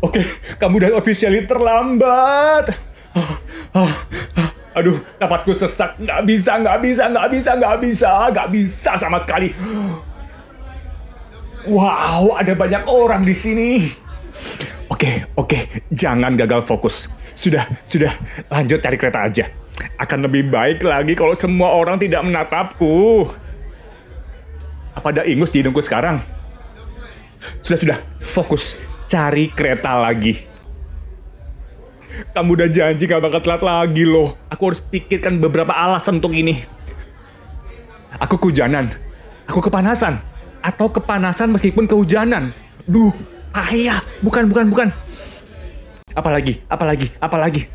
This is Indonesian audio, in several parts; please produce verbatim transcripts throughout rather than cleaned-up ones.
Oke, kamu udah officially terlambat. Aduh, napasku sesak. Nggak bisa, nggak bisa, nggak bisa, nggak bisa, nggak bisa sama sekali. Wow, ada banyak orang di sini. Oke, oke, jangan gagal fokus. Sudah, sudah, lanjut cari kereta aja. Akan lebih baik lagi kalau semua orang tidak menatapku. Apa ada ingus di hidungku sekarang? Sudah, sudah, fokus. Cari kereta lagi. Kamu udah janji gak bakal telat lagi loh. Aku harus pikirkan beberapa alasan untuk ini. Aku kehujanan. Aku kepanasan. Atau kepanasan meskipun kehujanan. Duh, ayah. Bukan, bukan, bukan. Apalagi, apalagi, apalagi.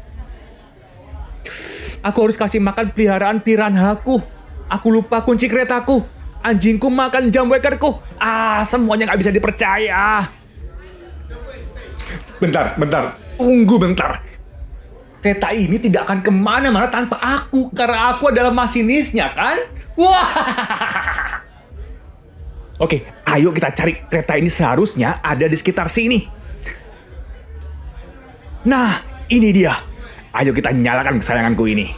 Aku harus kasih makan peliharaan piranhaku. Aku lupa kunci keretaku. Anjingku makan jam wakerku. Ah, semuanya gak bisa dipercaya. Bentar, bentar. Tunggu bentar. Kereta ini tidak akan kemana-mana tanpa aku. Karena aku adalah masinisnya, kan? Wah. Oke, ayo kita cari kereta ini seharusnya ada di sekitar sini. Nah, ini dia. Ayo kita nyalakan kesayanganku ini.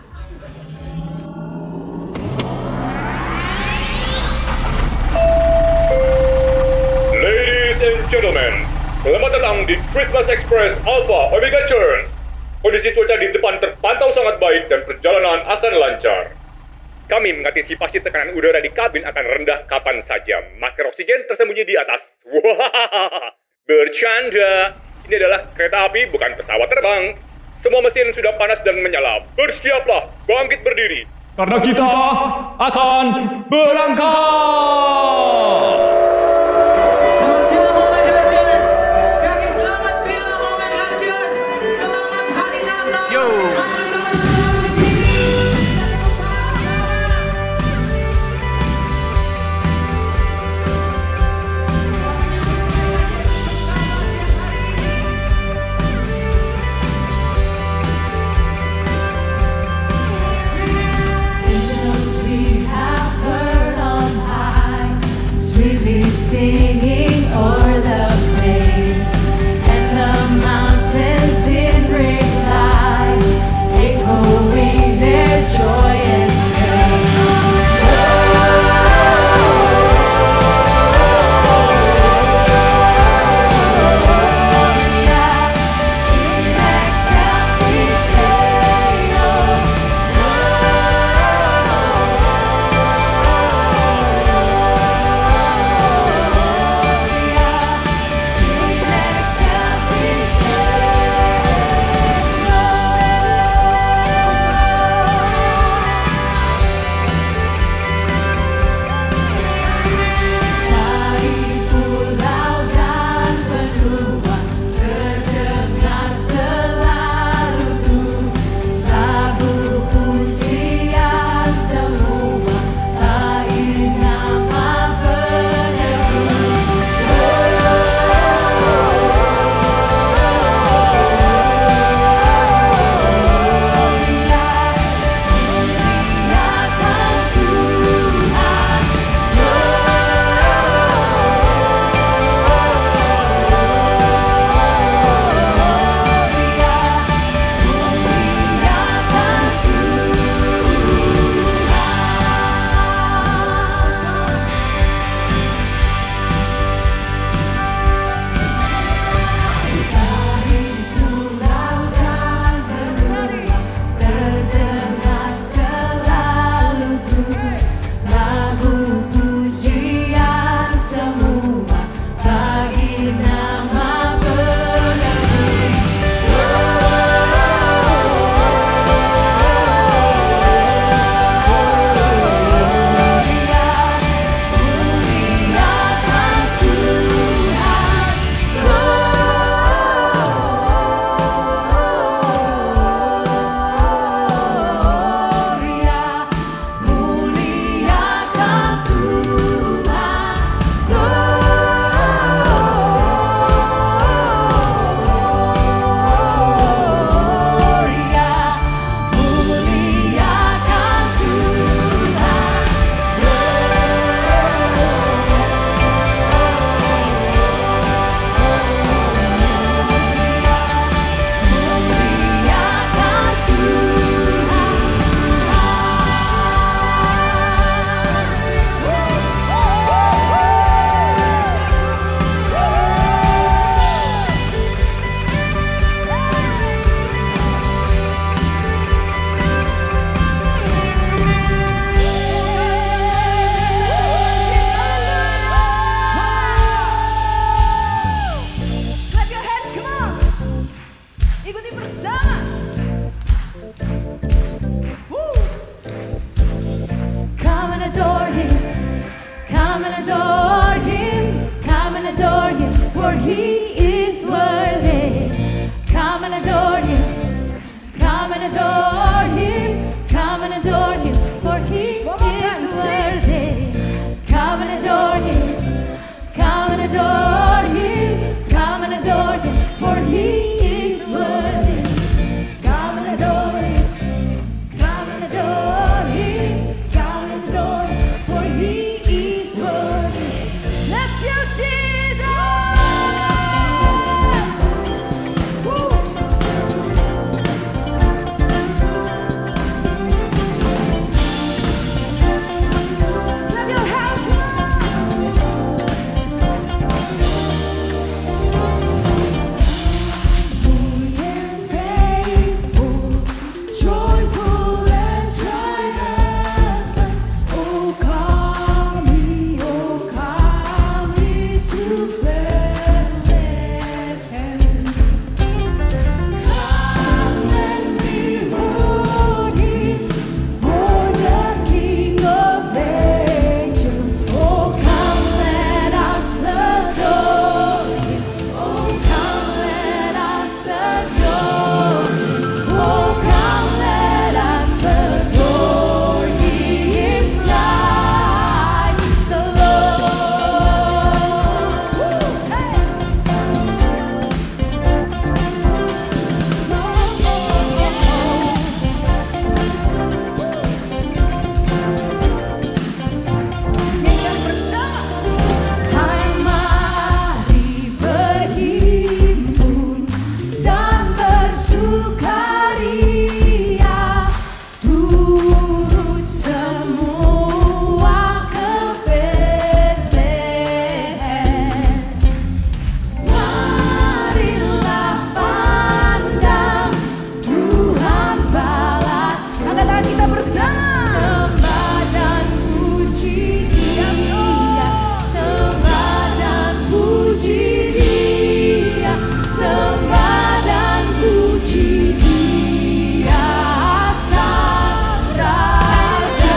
Ladies and gentlemen, selamat datang di Christmas Express Alpha Omega Church. Kondisi cuaca di depan terpantau sangat baik dan perjalanan akan lancar. Kami mengantisipasi tekanan udara di kabin akan rendah kapan saja. Masker oksigen tersembunyi di atas. Wah, bercanda. Ini adalah kereta api, bukan pesawat terbang. Semua mesin sudah panas dan menyala. Bersiaplah, bangkit berdiri. Karena kita akan berangkat. Selamat siang Omega Legends. Sekali lagi selamat siang Omega Legends. Selamat Hari Natal. Yo. Sweet for He is worthy. Come and adore Him, come and adore Him, come and adore Him, for He is worthy. Bless you, Jesus. Woo. Clap your hands now. Good and faithful, joyful and triumphant. Oh, come ye, oh, come ye to Bethlehem. Come and behold Him, born the King of angels. Oh, come let us adore Him. Oh, come let us adore Him. Oh, come let us adore Him. Christ is the Lord. Woo! Hey! Nyanyikan bersama. Hai mari berhimpun dan bersukaria, turut semua ke Bethlehem. Marilah pandang Tuhan balas. Angkat tangan kita bersama. Sembah dan puji Dia, sembah dan puji Dia, sembah dan puji Dia, Sang Raja.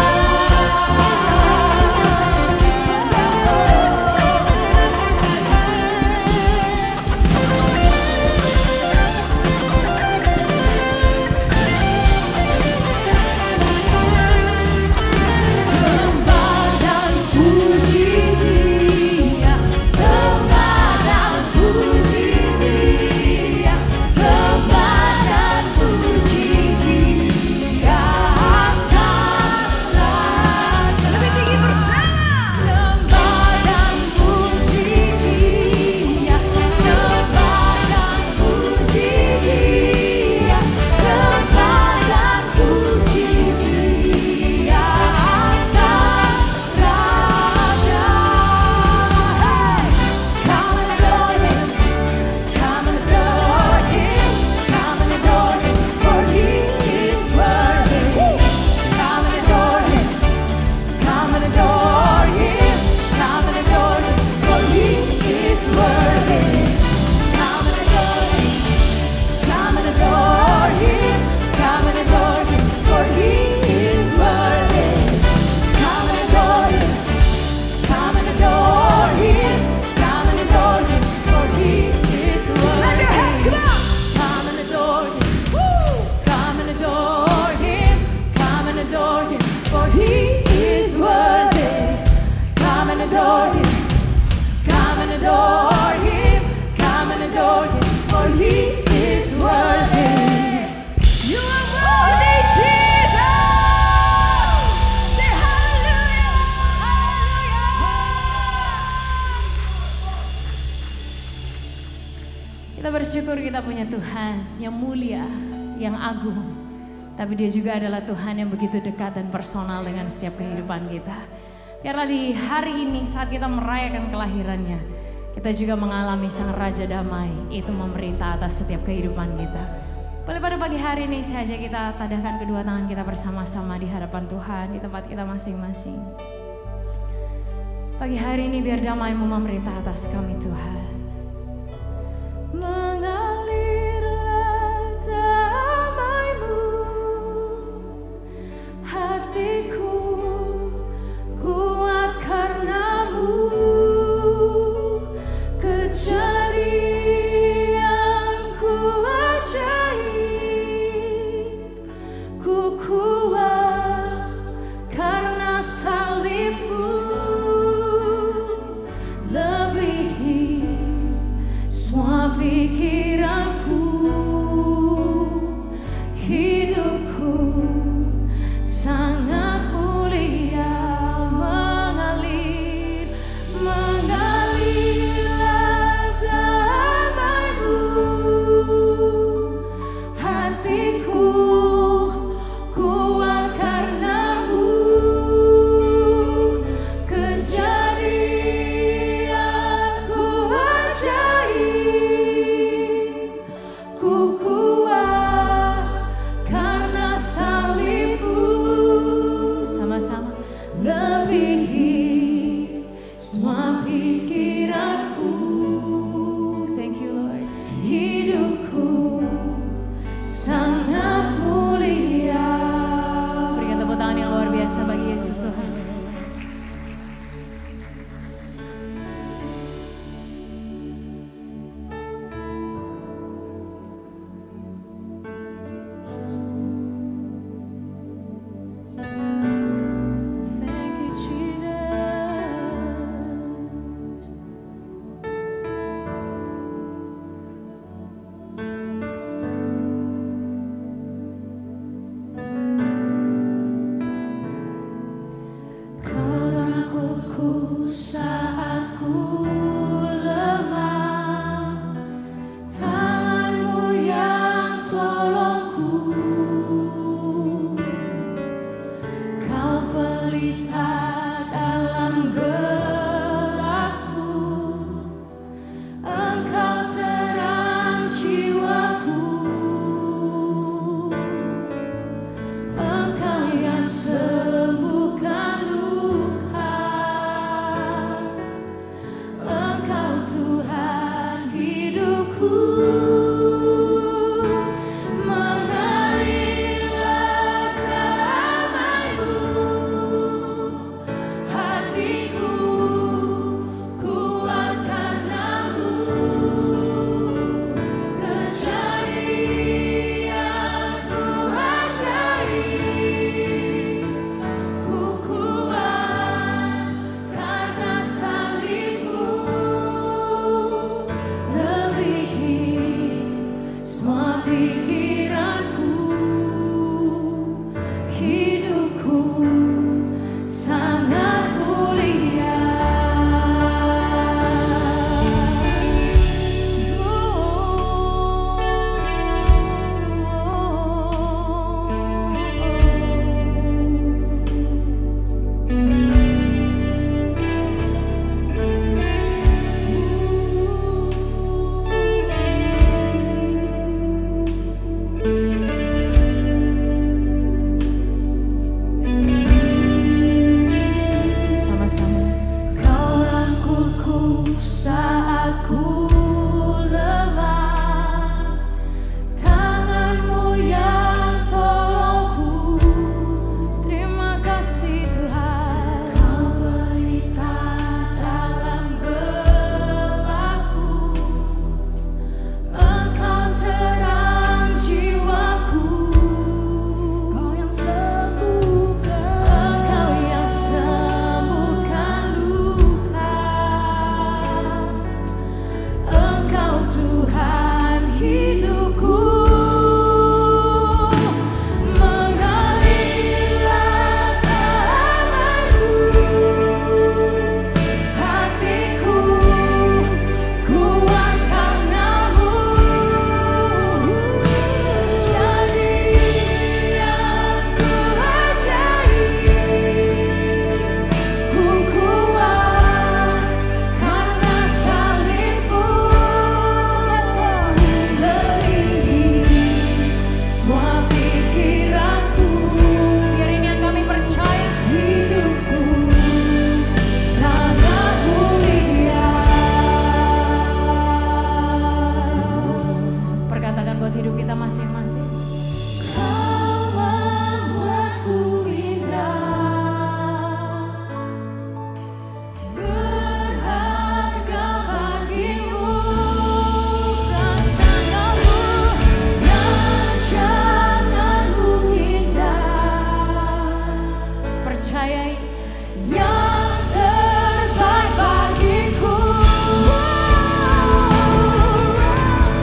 Sembah dan puji Dia, sembah dan puji Dia, sembah dan puji Dia, Sang Raja. Lebih tinggi bersama. Sembah dan puji Dia, sembah dan puji Dia, sembah dan puji Dia, Sang Raja. Hey! Come and adore Him, come and adore Him, come and adore Him, for He is worthy. Come and adore Him, come and adore Him, come and adore Him, for He is worthy. Come and adore Him, come and adore Him, come and adore Him, for He is worthy. Come and adore Him, come and adore Him, come and adore Him, for He is worthy. Clap your hands, come on! Come and adore Him, woo! Come and adore Him, come and adore Him, for He is worthy. Come and adore Him, come and adore Him, come and adore Him, for He is worthy. You are worthy, Jesus. Say hallelujah, hallelujah. Kita bersyukur kita punya Tuhan yang mulia, yang agung. Tapi Dia juga adalah Tuhan yang begitu dekat dan personal dengan setiap kehidupan kita. Biarlah di hari ini saat kita merayakan kelahirannya, kita juga mengalami Sang Raja Damai itu memerintah atas setiap kehidupan kita. Boleh pada pagi hari ini saja kita tadahkan kedua tangan kita bersama-sama di hadapan Tuhan di tempat kita masing-masing. Pagi hari ini biar damai-Mu memerintah atas kami Tuhan. Mengalirlah damai-Mu, hatiku kuat karena-Mu, kejadianku ajaib, ku kuat karena salib-Mu, lebih pikiranku, hidupku sangat mulia, mengalir, mengalirlah damai-Mu. Hatiku kuat karena-Mu, kejadianku ajaib. Ku kuat karena salib-Mu. Sama-sama. Lebihi semua pikiranku. Thank you Lord. Hidupku sangat mulia. Berikan tepuk tangan yang luar biasa bagi Yesus Tuhan. Thank you Jesus. Kau rangkulku saat ku lemah, tangan-Mu yang tolongku. Kau pelita dalam gelapku, Engkau terang jiwaku. Engkau yang sembuhkan luka, Engkau Tuhan hidupku. Mengalirlah damai-Mu. Hatiku kuat karena-Mu, kejadianku ajaib. Ku kuat karena salib-Mu. Lebihi semua pikiranku, hidupku sangat mulia. Sama-sama. Kau rangkulku saat ku lemah, tangan-Mu yang tolongku. Terima kasih Tuhan. Kau pelita dalam gelapku, Engkau terang jiwaku. Kau yang sembuhkan, Engkau yang sembuhkan luka, Engkau Tuhan hidupku. Mengalirlah damai-Mu. Hatiku kuat karena-Mu, kejadianku ajaib. Ku kuat karena salib-Mu. Lebihi semua pikiranku. Biar ini yang kami percaya. Hidupku sangat mulia. Perkatakan buat hidup kita masing-masing. Kau membuatku indah, berharga bagi-Mu. Rancangan-Mu, rancangan-Mu indah. Percayai yang terbaik bagiku.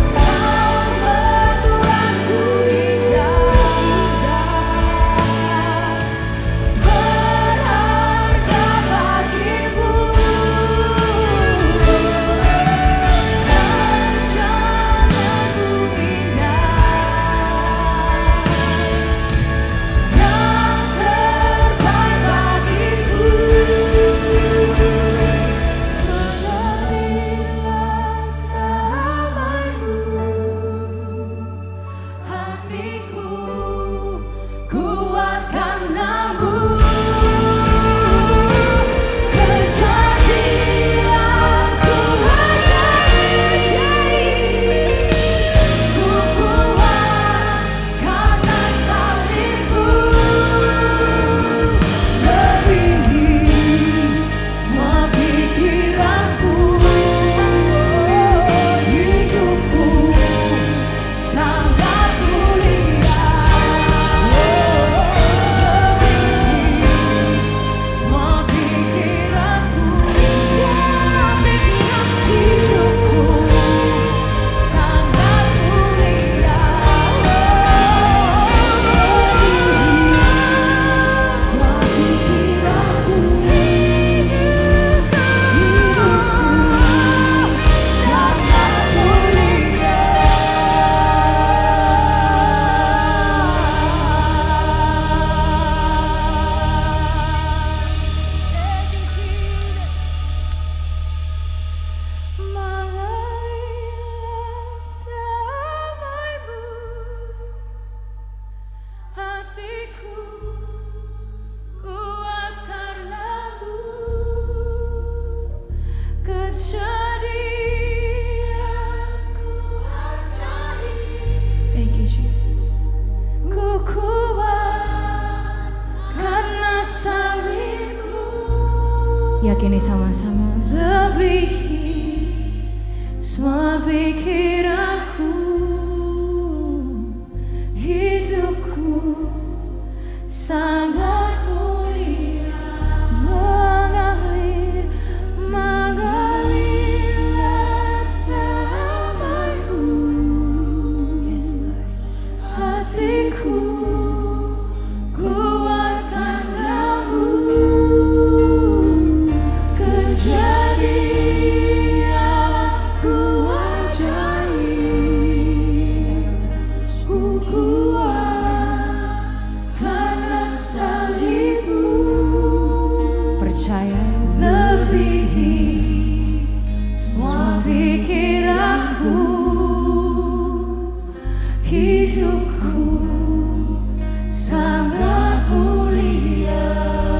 yakini sama-sama. Lebihi semua pikiranku, hidupku sangat mulia, mengalir, mengalirlah damai-Mu. Yes, Lord. Hatiku kuatkan Kamu, kejadianku ajaib, ku kuat karena salib-Mu. Percaya lebihi semua pikiranku, hidupku sangat mulia.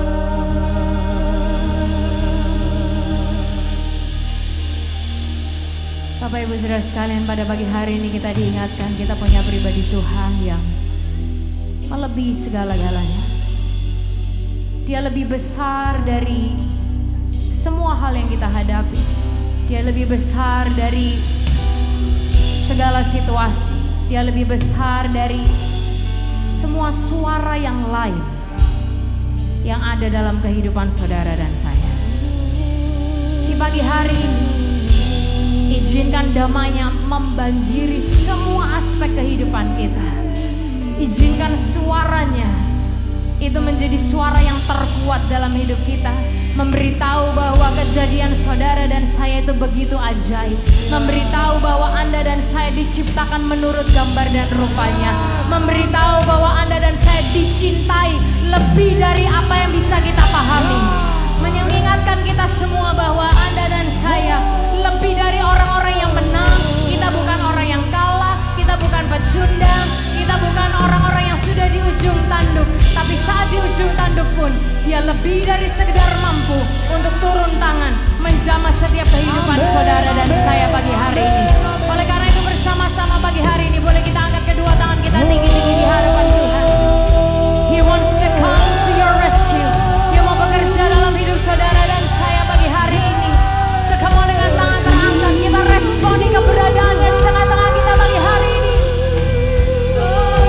Bapak Ibu Saudara sekalian, pada pagi hari ini kita diingatkan kita punya pribadi Tuhan yang melebihi segala-galanya. Dia lebih besar dari semua hal yang kita hadapi. Dia lebih besar dari segala situasi. Dia lebih besar dari semua suara yang lain yang ada dalam kehidupan saudara dan saya. Di pagi hari ini, izinkan damai-Nya membanjiri semua aspek kehidupan kita. Izinkan suaranya itu menjadi suara yang terkuat dalam hidup kita, memberitahu bahwa kejadian saudara dan saya itu begitu ajaib, memberitahu bahwa Anda dan saya diciptakan menurut gambar dan rupanya, memberitahu bahwa Anda dan saya dicintai lebih dari apa yang bisa kita pahami, mengingatkan kita semua bahwa Anda dan saya lebih dari orang-orang yang menang. Kita bukan orang yang kalah, kita bukan pecundang, kita bukan orang-orang yang sudah di ujung tanduk, tapi saat di ujung tanduk pun Dia lebih dari sekedar mampu untuk turun tangan menjamah setiap kehidupan saudara dan saya pagi hari ini. Oleh karena itu bersama-sama pagi hari ini boleh kita angkat kedua tangan kita tinggi-tinggi di hadapan Tuhan. He wants to come to your rescue. Dia mau bekerja dalam hidup saudara dan saya pagi hari ini. Sekamau dengan tangan terangkat kita responi keberadaannya di tengah-tengah kita pagi hari ini. Oh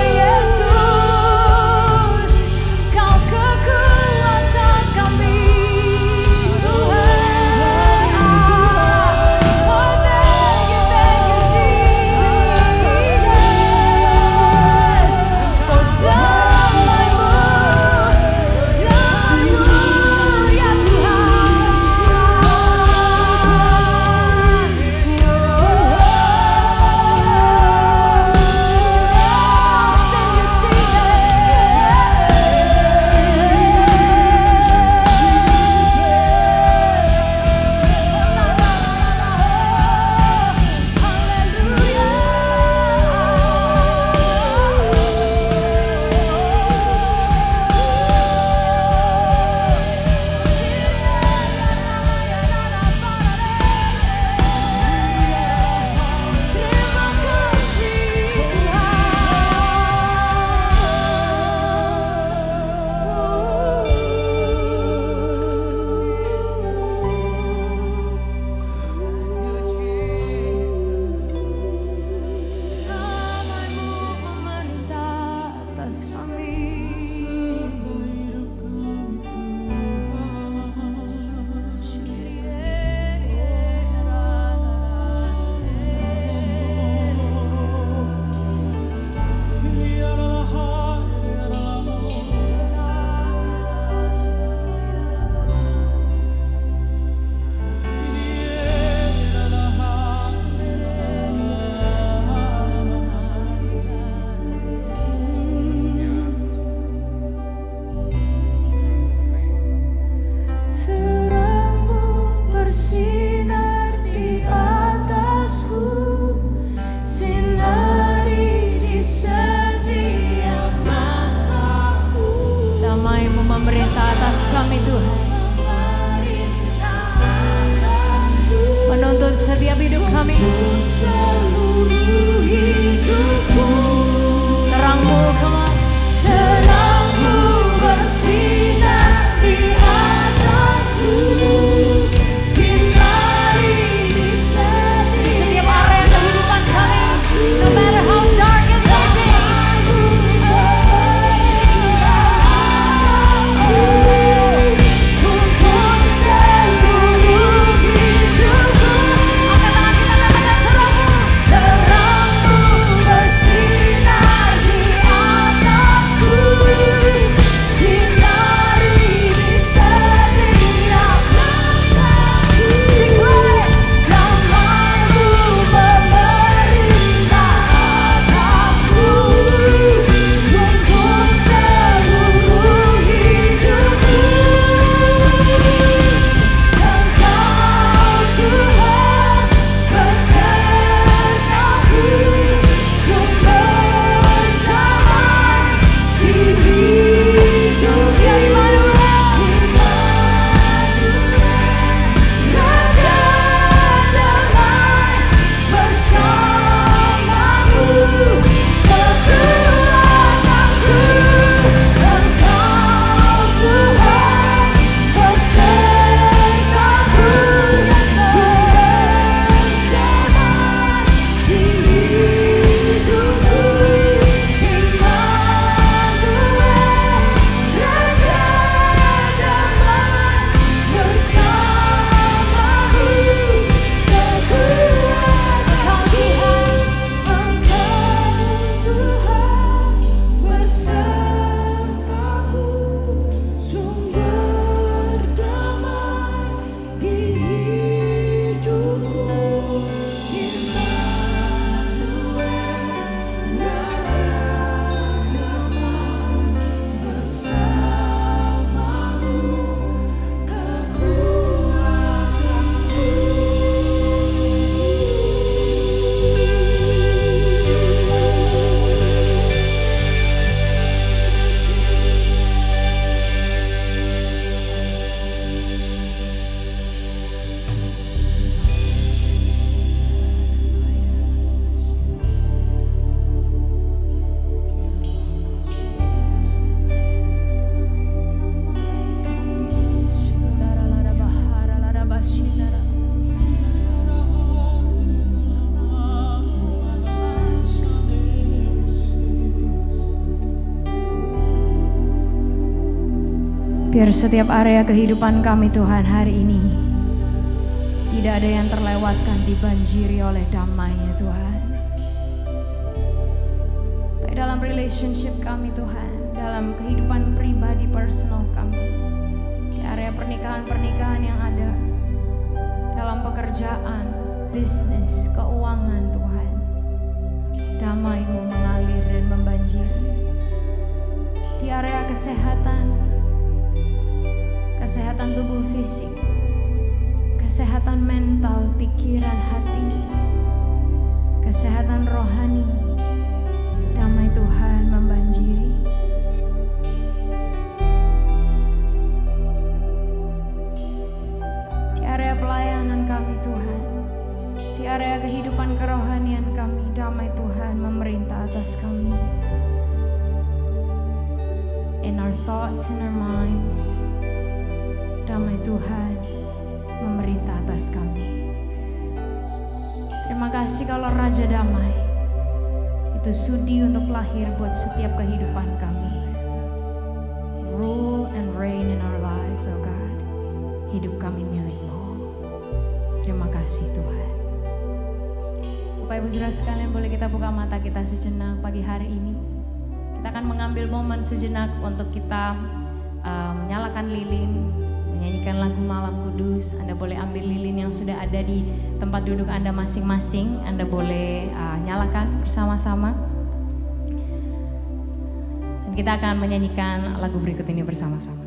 Yesus, Kau kekuatan kami, Tuhan. Oh thank you, thank you Jesus. Oh damai-Mu, damai-Mu ya setiap hidup kami. Terang-Mu, come on. Terang-Mu bersinar di atasku. Biar setiap area kehidupan kami Tuhan hari ini tidak ada yang terlewatkan, dibanjiri oleh damai-Nya Tuhan. Baik dalam relationship kami Tuhan, dalam kehidupan pribadi personal kami, di area pernikahan-pernikahan yang ada, dalam pekerjaan, bisnis, keuangan Tuhan. Damai-Mu mengalir dan membanjiri. Di area kesehatan, kesehatan tubuh fisik, kesehatan mental, pikiran, hati, kesehatan rohani, damai Tuhan membanjiri. Di area pelayanan kami Tuhan, di area kehidupan kerohanian kami, damai Tuhan memerintah atas kami. In our thoughts and our minds, damai Tuhan memerintah atas kami. Terima kasih kalau Raja Damai itu sudi untuk lahir buat setiap kehidupan kami. Rule and reign in our lives, oh God. Hidup kami milik-Mu. Terima kasih Tuhan. Bapak Ibu Saudara sekalian, boleh kita buka mata kita sejenak pagi hari ini. Kita akan mengambil momen sejenak untuk kita uh, menyalakan lilin, menyanyikan lagu Malam Kudus. Anda boleh ambil lilin yang sudah ada di tempat duduk Anda masing-masing. Anda boleh uh, nyalakan bersama-sama. Dan kita akan menyanyikan lagu berikut ini bersama-sama.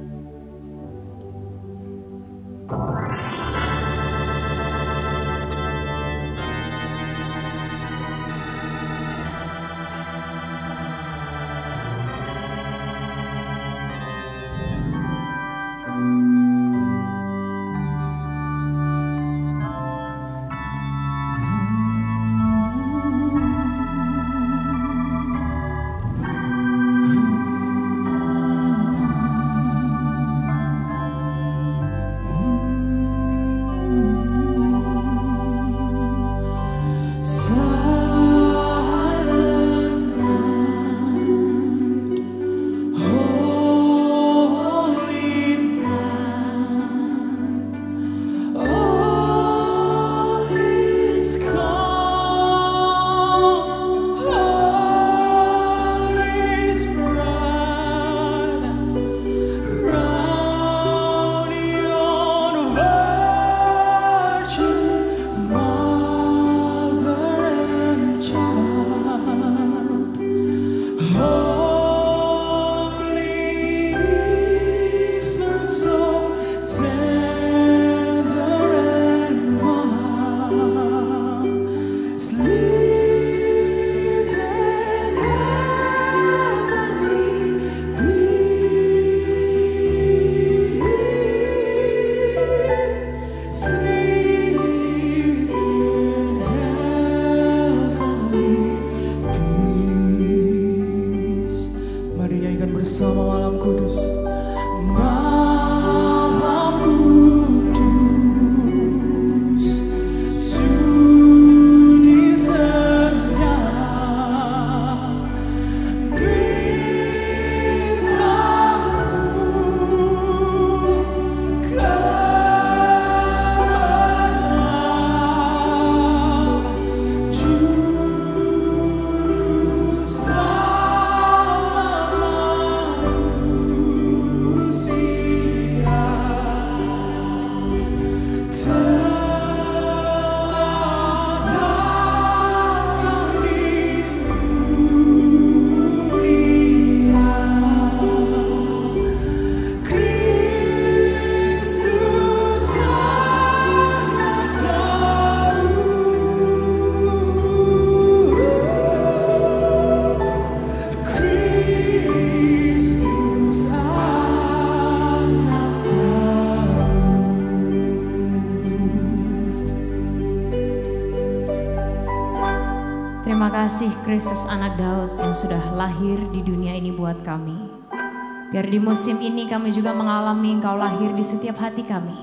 kasih Kristus anak Daud yang sudah lahir di dunia ini buat kami. Biar di musim ini kami juga mengalami Engkau lahir di setiap hati kami.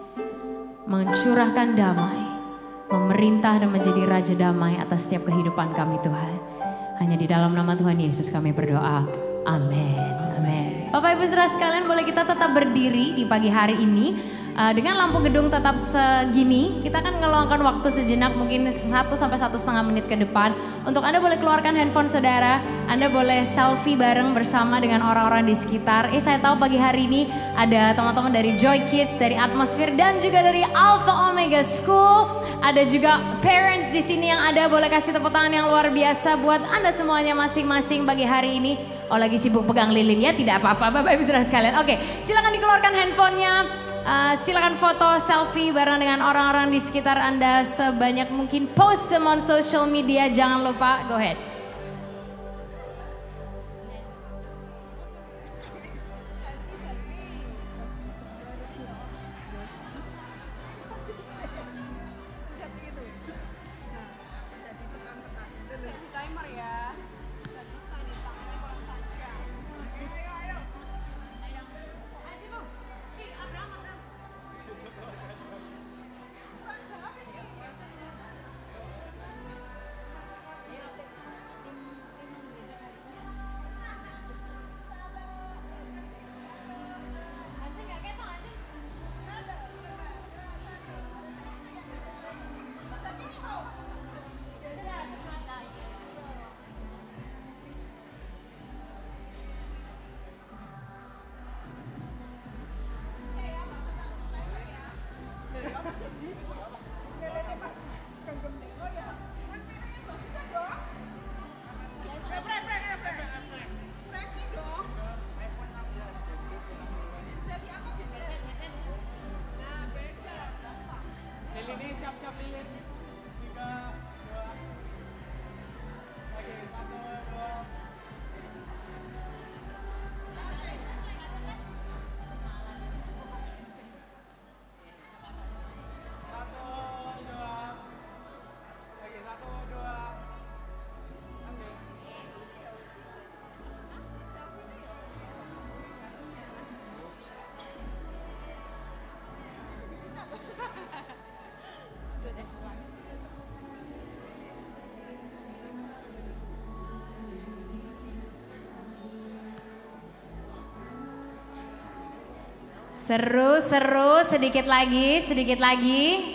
Mencurahkan damai, memerintah dan menjadi Raja damai atas setiap kehidupan kami Tuhan. Hanya di dalam nama Tuhan Yesus kami berdoa. Amin. Amin. Bapak Ibu Saudara sekalian, boleh kita tetap berdiri di pagi hari ini. Uh, dengan lampu gedung tetap segini, kita akan ngeluangkan waktu sejenak mungkin satu sampai satu setengah menit ke depan. Untuk Anda boleh keluarkan handphone saudara, Anda boleh selfie bareng bersama dengan orang-orang di sekitar. Eh saya tahu pagi hari ini ada teman-teman dari Joy Kids, dari Atmosphere dan juga dari Alpha Omega School. Ada juga parents di sini yang ada, boleh kasih tepuk tangan yang luar biasa buat Anda semuanya masing-masing pagi hari ini. Oh lagi sibuk pegang lilin ya, tidak apa-apa Bapak Ibu Saudara sekalian. Oke, silakan dikeluarkan handphonenya. Uh, silakan foto selfie bareng dengan orang-orang di sekitar Anda sebanyak mungkin. Post them on social media, jangan lupa. Go ahead. Ini siap-siap lilin. Tiga, dua. Oke, satu, dua. Satu, dua. Oke, satu, dua. Oke. Seru, seru, sedikit lagi, sedikit lagi.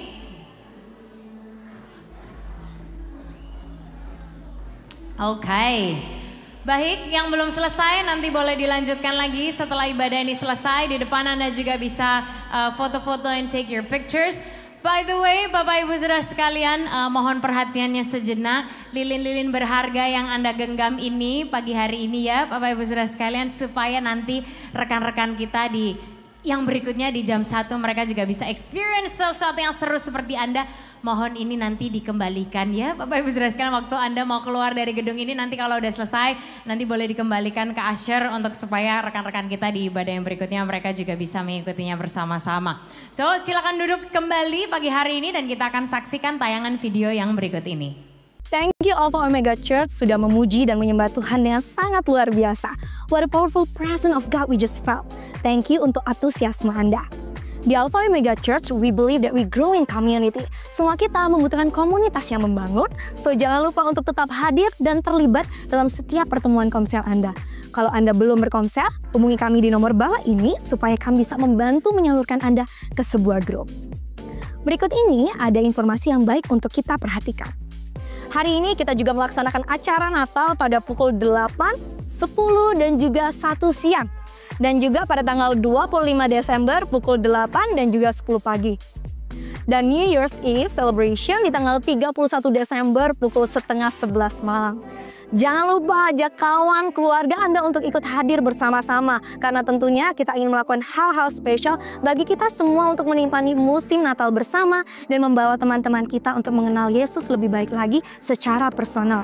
Oke, okay. Baik, yang belum selesai nanti boleh dilanjutkan lagi setelah ibadah ini selesai. Di depan Anda juga bisa uh, foto-foto and take your pictures. By the way, Bapak Ibu Saudara sekalian, uh, mohon perhatiannya sejenak. Lilin-lilin berharga yang Anda genggam ini pagi hari ini ya, Bapak Ibu Saudara sekalian, supaya nanti rekan-rekan kita di yang berikutnya di jam satu mereka juga bisa experience sesuatu yang seru seperti Anda. Mohon ini nanti dikembalikan ya Bapak Ibu Saudara sekalian, waktu Anda mau keluar dari gedung ini nanti kalau udah selesai nanti boleh dikembalikan ke usher untuk supaya rekan-rekan kita di ibadah yang berikutnya mereka juga bisa mengikutinya bersama-sama. So silakan duduk kembali pagi hari ini dan kita akan saksikan tayangan video yang berikut ini. Thank you Alpha Omega Church sudah memuji dan menyembah Tuhan dengan sangat luar biasa. What a powerful presence of God we just felt. Thank you untuk antusiasme Anda. Di Alpha Omega Church, we believe that we grow in community. Semua kita membutuhkan komunitas yang membangun, so jangan lupa untuk tetap hadir dan terlibat dalam setiap pertemuan komsel Anda. Kalau Anda belum berkomsel, hubungi kami di nomor bawah ini supaya kami bisa membantu menyalurkan Anda ke sebuah grup. Berikut ini ada informasi yang baik untuk kita perhatikan. Hari ini kita juga melaksanakan acara Natal pada pukul delapan, sepuluh, dan juga satu siang. Dan juga pada tanggal dua puluh lima Desember pukul delapan dan juga sepuluh pagi. Dan New Year's Eve celebration di tanggal tiga puluh satu Desember pukul setengah sebelas malam. Jangan lupa ajak kawan, keluarga Anda untuk ikut hadir bersama-sama. Karena tentunya kita ingin melakukan hal-hal spesial bagi kita semua untuk menikmati musim Natal bersama dan membawa teman-teman kita untuk mengenal Yesus lebih baik lagi secara personal.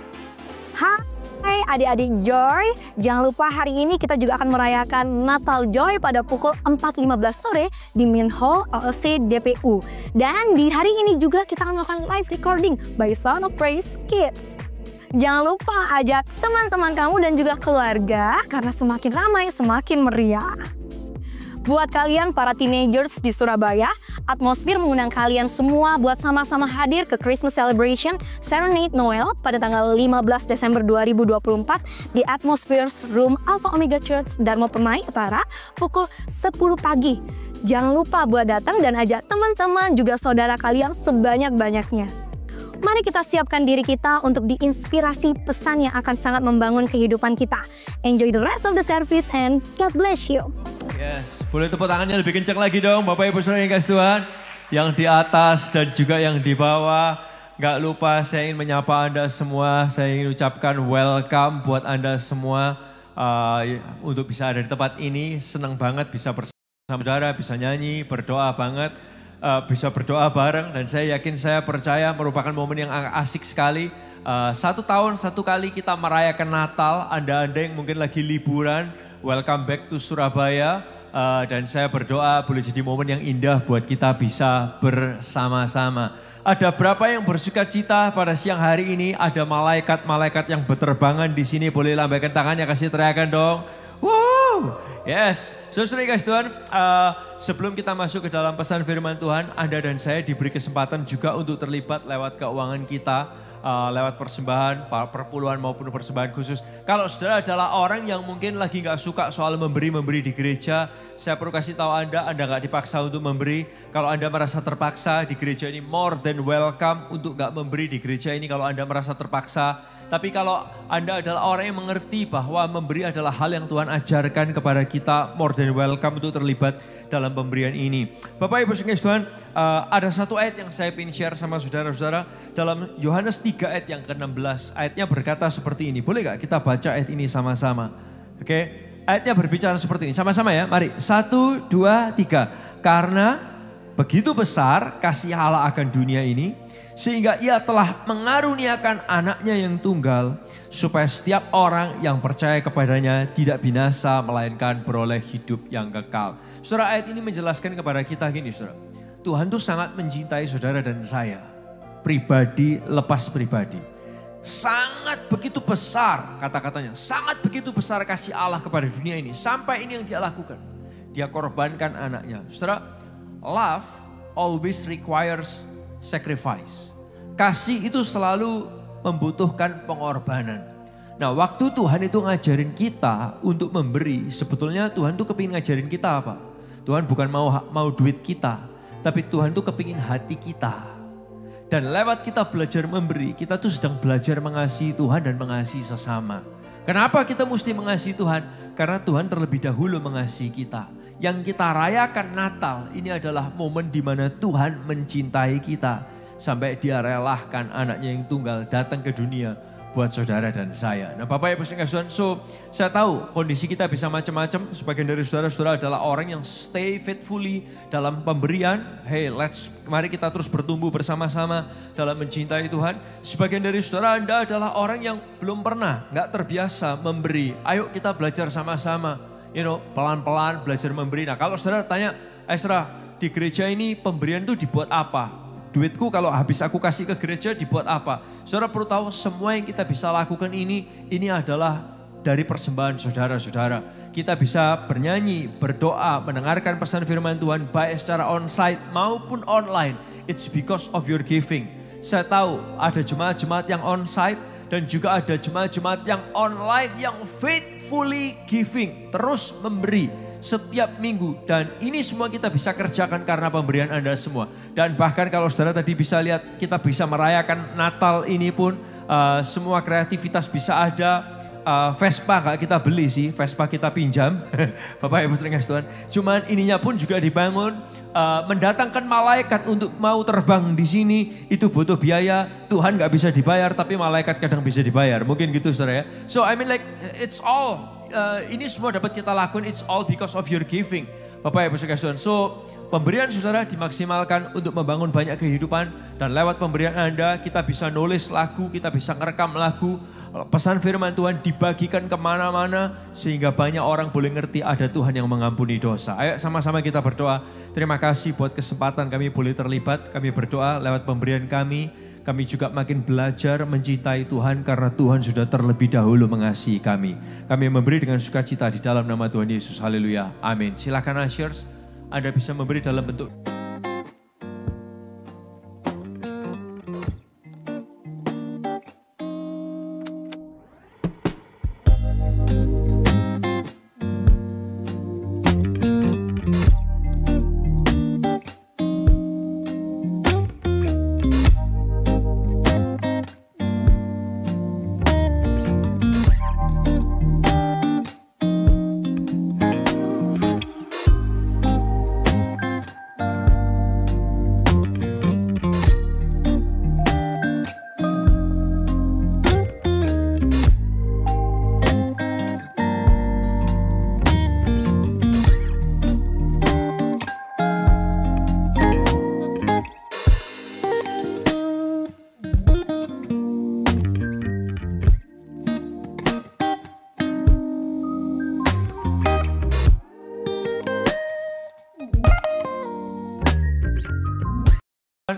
Hai adik-adik Joy, jangan lupa hari ini kita juga akan merayakan Natal Joy pada pukul empat lima belas sore di Main Hall O L C D P U. Dan di hari ini juga kita akan melakukan live recording by Sound of Praise Kids. Jangan lupa ajak teman-teman kamu dan juga keluarga karena semakin ramai semakin meriah. Buat kalian para teenagers di Surabaya, Atmosphere mengundang kalian semua buat sama-sama hadir ke Christmas Celebration Serenade Noel pada tanggal lima belas Desember dua ribu dua puluh empat di Atmosphere's Room Alpha Omega Church Dharma Permai Utara pukul sepuluh pagi. Jangan lupa buat datang dan ajak teman-teman juga saudara kalian sebanyak-banyaknya. Mari kita siapkan diri kita untuk diinspirasi pesan yang akan sangat membangun kehidupan kita. Enjoy the rest of the service and God bless you. Yes, boleh tepuk tangannya lebih kencang lagi dong Bapak Ibu Saudara yang kasih Tuhan. Yang di atas dan juga yang di bawah. Gak lupa saya ingin menyapa Anda semua, saya ingin ucapkan welcome buat Anda semua. Uh, untuk bisa ada di tempat ini, senang banget bisa bersama saudara, bisa nyanyi, berdoa banget. Uh, bisa berdoa bareng dan saya yakin, saya percaya merupakan momen yang asik sekali. Uh, satu tahun satu kali kita merayakan Natal. Anda-anda yang mungkin lagi liburan, welcome back to Surabaya. Uh, dan saya berdoa boleh jadi momen yang indah buat kita bisa bersama-sama. Ada berapa yang bersuka cita pada siang hari ini? Ada malaikat-malaikat yang berterbangan di sini. Boleh lambaikan tangannya, kasih teriakan dong. Wow, yes. Saudara guys Tuhan, uh, sebelum kita masuk ke dalam pesan firman Tuhan, Anda dan saya diberi kesempatan juga untuk terlibat lewat keuangan kita, uh, lewat persembahan, perpuluhan maupun persembahan khusus. Kalau saudara adalah orang yang mungkin lagi gak suka soal memberi-memberi di gereja, saya perlu kasih tahu Anda, Anda gak dipaksa untuk memberi. Kalau Anda merasa terpaksa di gereja ini, more than welcome untuk gak memberi di gereja ini kalau Anda merasa terpaksa. Tapi kalau Anda adalah orang yang mengerti bahwa memberi adalah hal yang Tuhan ajarkan kepada kita, more than welcome untuk terlibat dalam pemberian ini. Bapak Ibu sekalian Tuhan, uh, ada satu ayat yang saya ingin share sama saudara-saudara dalam Yohanes tiga ayat yang ke enam belas. Ayatnya berkata seperti ini. Boleh gak kita baca ayat ini sama-sama? Oke, okay? Ayatnya berbicara seperti ini. Sama-sama ya, mari. Satu, dua, tiga. Karena begitu besar kasih Allah akan dunia ini, sehingga ia telah mengaruniakan anaknya yang tunggal, supaya setiap orang yang percaya kepadanya tidak binasa, melainkan beroleh hidup yang kekal. Saudara, ayat ini menjelaskan kepada kita gini, saudara. Tuhan tuh sangat mencintai saudara dan saya. Pribadi lepas pribadi. Sangat begitu besar, kata-katanya. Sangat begitu besar kasih Allah kepada dunia ini. Sampai ini yang dia lakukan. Dia korbankan anaknya. Saudara, love always requires sacrifice. Kasih itu selalu membutuhkan pengorbanan. Nah, waktu Tuhan itu ngajarin kita untuk memberi, sebetulnya Tuhan tuh kepingin ngajarin kita apa? Tuhan bukan mau mau duit kita, tapi Tuhan tuh kepingin hati kita. Dan lewat kita belajar memberi, kita tuh sedang belajar mengasihi Tuhan dan mengasihi sesama. Kenapa kita mesti mengasihi Tuhan? Karena Tuhan terlebih dahulu mengasihi kita. Yang kita rayakan Natal ini adalah momen di mana Tuhan mencintai kita. Sampai dia relahkan anaknya yang tunggal datang ke dunia buat saudara dan saya. Nah Bapak Ibu sekalian, so saya tahu kondisi kita bisa macam-macam. Sebagian dari saudara-saudara adalah orang yang stay faithfully dalam pemberian. Hey, let's, mari kita terus bertumbuh bersama-sama dalam mencintai Tuhan. Sebagian dari saudara Anda adalah orang yang belum pernah, gak terbiasa memberi. Ayo kita belajar sama-sama. You know, pelan-pelan belajar memberi. Nah kalau saudara tanya, Esra, di gereja ini pemberian itu dibuat apa? Duitku kalau habis aku kasih ke gereja dibuat apa? Saudara perlu tahu semua yang kita bisa lakukan ini, ini adalah dari persembahan saudara-saudara. Kita bisa bernyanyi, berdoa, mendengarkan pesan firman Tuhan baik secara on-site maupun online. It's because of your giving. Saya tahu ada jemaat-jemaat yang on-site dan juga ada jemaat-jemaat yang online yang faithfully giving, terus memberi setiap minggu. Dan ini semua kita bisa kerjakan karena pemberian Anda semua. Dan bahkan kalau saudara tadi bisa lihat, kita bisa merayakan Natal ini pun uh, semua kreativitas bisa ada. Uh, Vespa gak kita beli sih, Vespa kita pinjam. Bapak Ibu sekalian Tuhan. Cuman ininya pun juga dibangun, uh, mendatangkan malaikat untuk mau terbang di sini itu butuh biaya. Tuhan gak bisa dibayar, tapi malaikat kadang bisa dibayar. Mungkin gitu saudara ya. So I mean like it's all, uh, ini semua dapat kita lakukan, it's all because of your giving. Bapak Ibu sekalian Tuhan. So pemberian saudara dimaksimalkan untuk membangun banyak kehidupan. Dan lewat pemberian Anda kita bisa nulis lagu, kita bisa ngerekam lagu. Pesan firman Tuhan dibagikan kemana-mana sehingga banyak orang boleh ngerti ada Tuhan yang mengampuni dosa. Ayo sama-sama kita berdoa. Terima kasih buat kesempatan kami boleh terlibat. Kami berdoa lewat pemberian kami. Kami juga makin belajar mencintai Tuhan karena Tuhan sudah terlebih dahulu mengasihi kami. Kami memberi dengan sukacita di dalam nama Tuhan Yesus. Haleluya. Amin. Silakan ushers. Anda bisa memberi dalam bentuk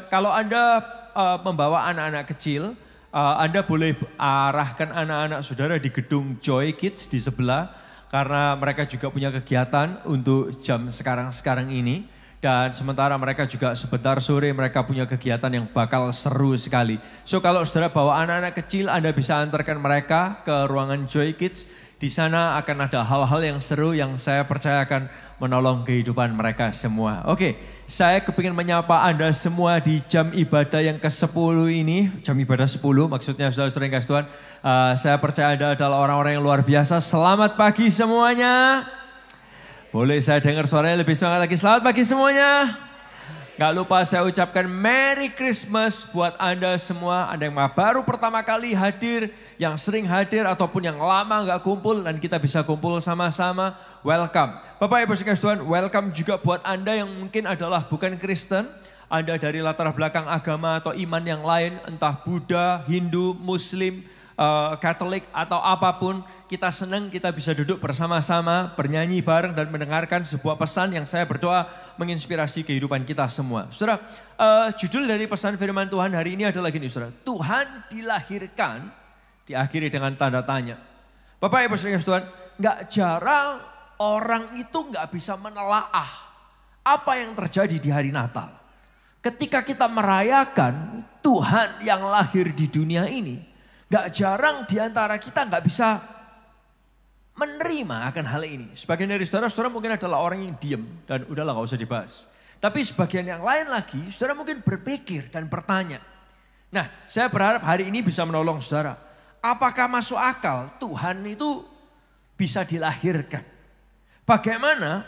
kalau Anda uh, membawa anak-anak kecil, uh, Anda boleh arahkan anak-anak saudara di gedung Joy Kids di sebelah. Karena mereka juga punya kegiatan untuk jam sekarang-sekarang ini. Dan sementara mereka juga sebentar sore mereka punya kegiatan yang bakal seru sekali. So kalau saudara bawa anak-anak kecil, Anda bisa antarkan mereka ke ruangan Joy Kids. Di sana akan ada hal-hal yang seru yang saya percaya akan menolong kehidupan mereka semua. Oke, saya kepingin menyapa Anda semua di jam ibadah yang ke sepuluh ini. Jam ibadah sepuluh maksudnya saudara-saudara yang kasih Tuhan. Uh, saya percaya Anda adalah orang-orang yang luar biasa. Selamat pagi semuanya. Boleh saya dengar suaranya lebih semangat lagi. Selamat pagi semuanya. Gak lupa saya ucapkan Merry Christmas buat Anda semua. Anda yang baru pertama kali hadir, yang sering hadir ataupun yang lama gak kumpul dan kita bisa kumpul sama-sama. Welcome. Bapak Ibu Saudara Tuhan, welcome juga buat Anda yang mungkin adalah bukan Kristen. Anda dari latar belakang agama atau iman yang lain, entah Buddha, Hindu, Muslim, uh, Katolik atau apapun. Kita senang kita bisa duduk bersama-sama, bernyanyi bareng dan mendengarkan sebuah pesan yang saya berdoa menginspirasi kehidupan kita semua. Saudara, uh, judul dari pesan firman Tuhan hari ini adalah gini saudara. Tuhan dilahirkan, diakhiri dengan tanda tanya. Bapak Ibu Saudara Tuhan, gak jarang orang itu gak bisa menelaah apa yang terjadi di hari Natal. Ketika kita merayakan Tuhan yang lahir di dunia ini, gak jarang diantara kita gak bisa menerima akan hal ini. Sebagian dari saudara-saudara mungkin adalah orang yang diam dan udahlah gak usah dibahas. Tapi sebagian yang lain lagi, saudara mungkin berpikir dan bertanya. Nah, saya berharap hari ini bisa menolong saudara. Apakah masuk akal Tuhan itu bisa dilahirkan? Bagaimana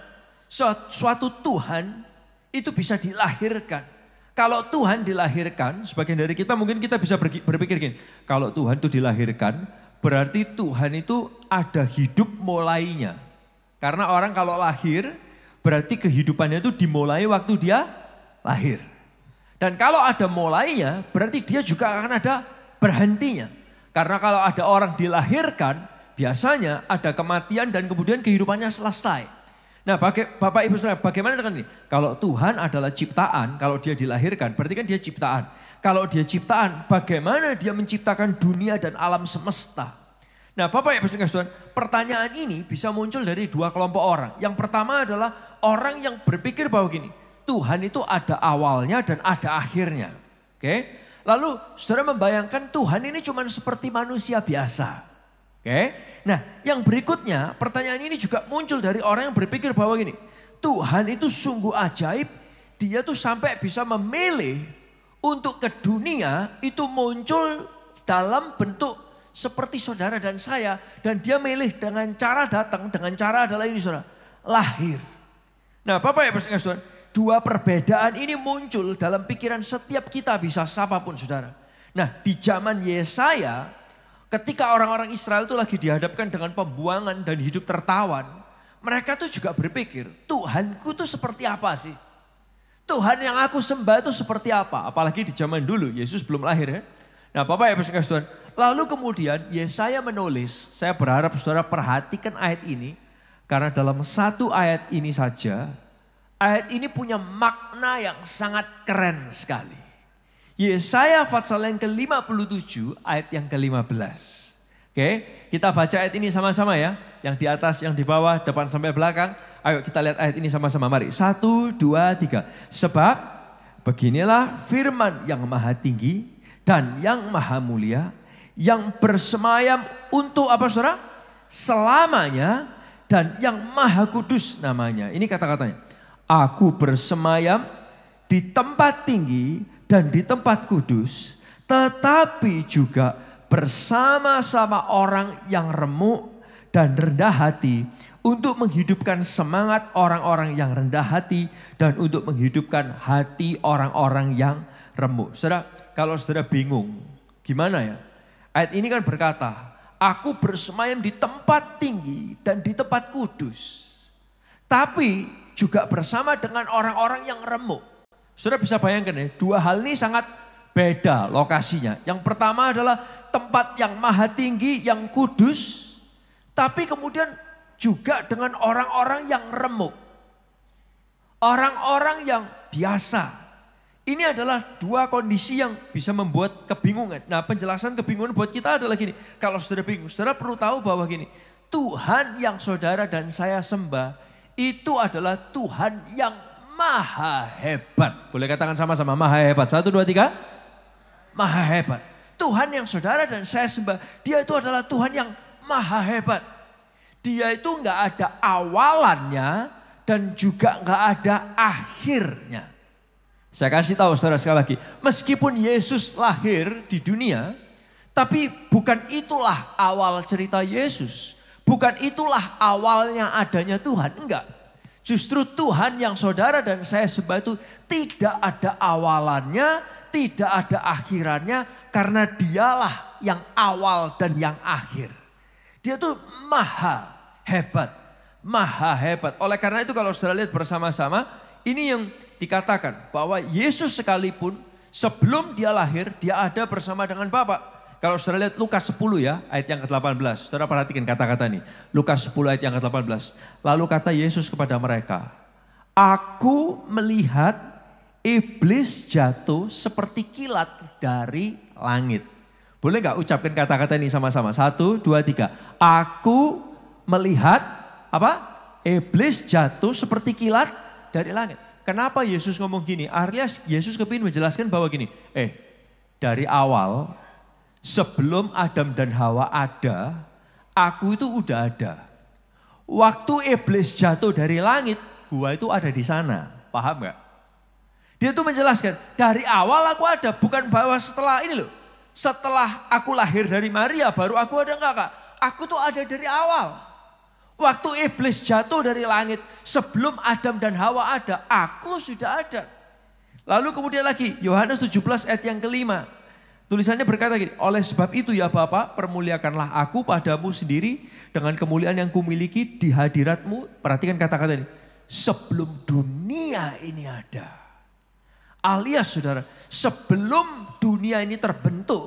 suatu Tuhan itu bisa dilahirkan? Kalau Tuhan dilahirkan, sebagian dari kita mungkin kita bisa berpikir gini. Kalau Tuhan itu dilahirkan, berarti Tuhan itu ada hidup mulainya. Karena orang kalau lahir, berarti kehidupannya itu dimulai waktu dia lahir. Dan kalau ada mulainya, berarti dia juga akan ada berhentinya. Karena kalau ada orang dilahirkan, biasanya ada kematian dan kemudian kehidupannya selesai. Nah Bapak Ibu Saudara, bagaimana dengan ini? Kalau Tuhan adalah ciptaan, kalau dia dilahirkan, berarti kan dia ciptaan. Kalau dia ciptaan, bagaimana dia menciptakan dunia dan alam semesta? Nah Bapak Ibu Saudara, pertanyaan ini bisa muncul dari dua kelompok orang. Yang pertama adalah orang yang berpikir bahwa gini, Tuhan itu ada awalnya dan ada akhirnya. Oke? Lalu saudara membayangkan Tuhan ini cuma seperti manusia biasa. Oke? Nah yang berikutnya, pertanyaan ini juga muncul dari orang yang berpikir bahwa gini, Tuhan itu sungguh ajaib, dia tuh sampai bisa memilih untuk ke dunia itu muncul dalam bentuk seperti saudara dan saya. Dan dia milih dengan cara datang, dengan cara adalah ini saudara, lahir. Nah Bapak Ibu Saudara, dua perbedaan ini muncul dalam pikiran setiap kita bisa siapapun saudara. Nah di zaman Yesaya, ketika orang-orang Israel itu lagi dihadapkan dengan pembuangan dan hidup tertawan. Mereka tuh juga berpikir, Tuhanku tuh seperti apa sih? Tuhan yang aku sembah itu seperti apa? Apalagi di zaman dulu, Yesus belum lahir ya. Nah Bapak Ibu Saudara, lalu kemudian Yesaya menulis, saya berharap saudara perhatikan ayat ini. Karena dalam satu ayat ini saja, ayat ini punya makna yang sangat keren sekali. Yesaya pasal yang ke lima puluh tujuh ayat yang ke lima belas. Oke, kita baca ayat ini sama-sama ya. Yang di atas, yang di bawah, depan sampai belakang. Ayo kita lihat ayat ini sama-sama, mari. Satu, dua, tiga. Sebab beginilah firman yang maha tinggi dan yang maha mulia, yang bersemayam untuk apa saudara? Selamanya, dan yang maha kudus namanya. Ini kata-katanya. Aku bersemayam di tempat tinggi dan di tempat kudus, tetapi juga bersama-sama orang yang remuk dan rendah hati, untuk menghidupkan semangat orang-orang yang rendah hati dan untuk menghidupkan hati orang-orang yang remuk. Saudara, kalau saudara bingung, gimana ya? Ayat ini kan berkata, aku bersemayam di tempat tinggi dan di tempat kudus. Tapi juga bersama dengan orang-orang yang remuk. Saudara bisa bayangkan ya, dua hal ini sangat beda lokasinya. Yang pertama adalah tempat yang maha tinggi, yang kudus. Tapi kemudian juga dengan orang-orang yang remuk. Orang-orang yang biasa. Ini adalah dua kondisi yang bisa membuat kebingungan. Nah, penjelasan kebingungan buat kita adalah gini. Kalau saudara bingung, saudara perlu tahu bahwa gini. Tuhan yang saudara dan saya sembah itu adalah Tuhan yang maha hebat. Boleh katakan sama-sama, maha hebat. Satu, dua, tiga. Maha hebat. Tuhan yang saudara dan saya sembah, dia itu adalah Tuhan yang maha hebat. Dia itu nggak ada awalannya dan juga nggak ada akhirnya. Saya kasih tahu saudara sekali lagi, meskipun Yesus lahir di dunia, tapi bukan itulah awal cerita Yesus. Bukan itulah awalnya adanya Tuhan, enggak. Justru Tuhan yang saudara dan saya sembah itu tidak ada awalannya, tidak ada akhirannya, karena dialah yang awal dan yang akhir. Dia tuh maha hebat, maha hebat. Oleh karena itu kalau saudara lihat bersama-sama, ini yang dikatakan bahwa Yesus sekalipun sebelum dia lahir, dia ada bersama dengan Bapa. Kalau saudara lihat Lukas sepuluh ya, ayat yang ke delapan belas. Saudara perhatikan kata-kata ini. Lukas sepuluh ayat yang ke delapan belas. Lalu kata Yesus kepada mereka, aku melihat iblis jatuh seperti kilat dari langit. Boleh gak ucapkan kata-kata ini sama-sama? Satu, dua, tiga. Aku melihat apa? Iblis jatuh seperti kilat dari langit. Kenapa Yesus ngomong gini? Artinya Yesus kepingin menjelaskan bahwa gini, eh dari awal sebelum Adam dan Hawa ada, aku itu udah ada. Waktu iblis jatuh dari langit, gua itu ada di sana. Paham gak? Dia tuh menjelaskan, dari awal aku ada, bukan bahwa setelah ini loh. Setelah aku lahir dari Maria baru aku ada, enggak Kak? Aku tuh ada dari awal. Waktu iblis jatuh dari langit, sebelum Adam dan Hawa ada, aku sudah ada. Lalu kemudian lagi, Yohanes tujuh belas ayat yang kelima. Tulisannya berkata gini, oleh sebab itu ya Bapa, permuliakanlah aku padamu sendiri dengan kemuliaan yang kumiliki di hadiratmu. Perhatikan kata-kata ini, sebelum dunia ini ada. Alias saudara, sebelum dunia ini terbentuk,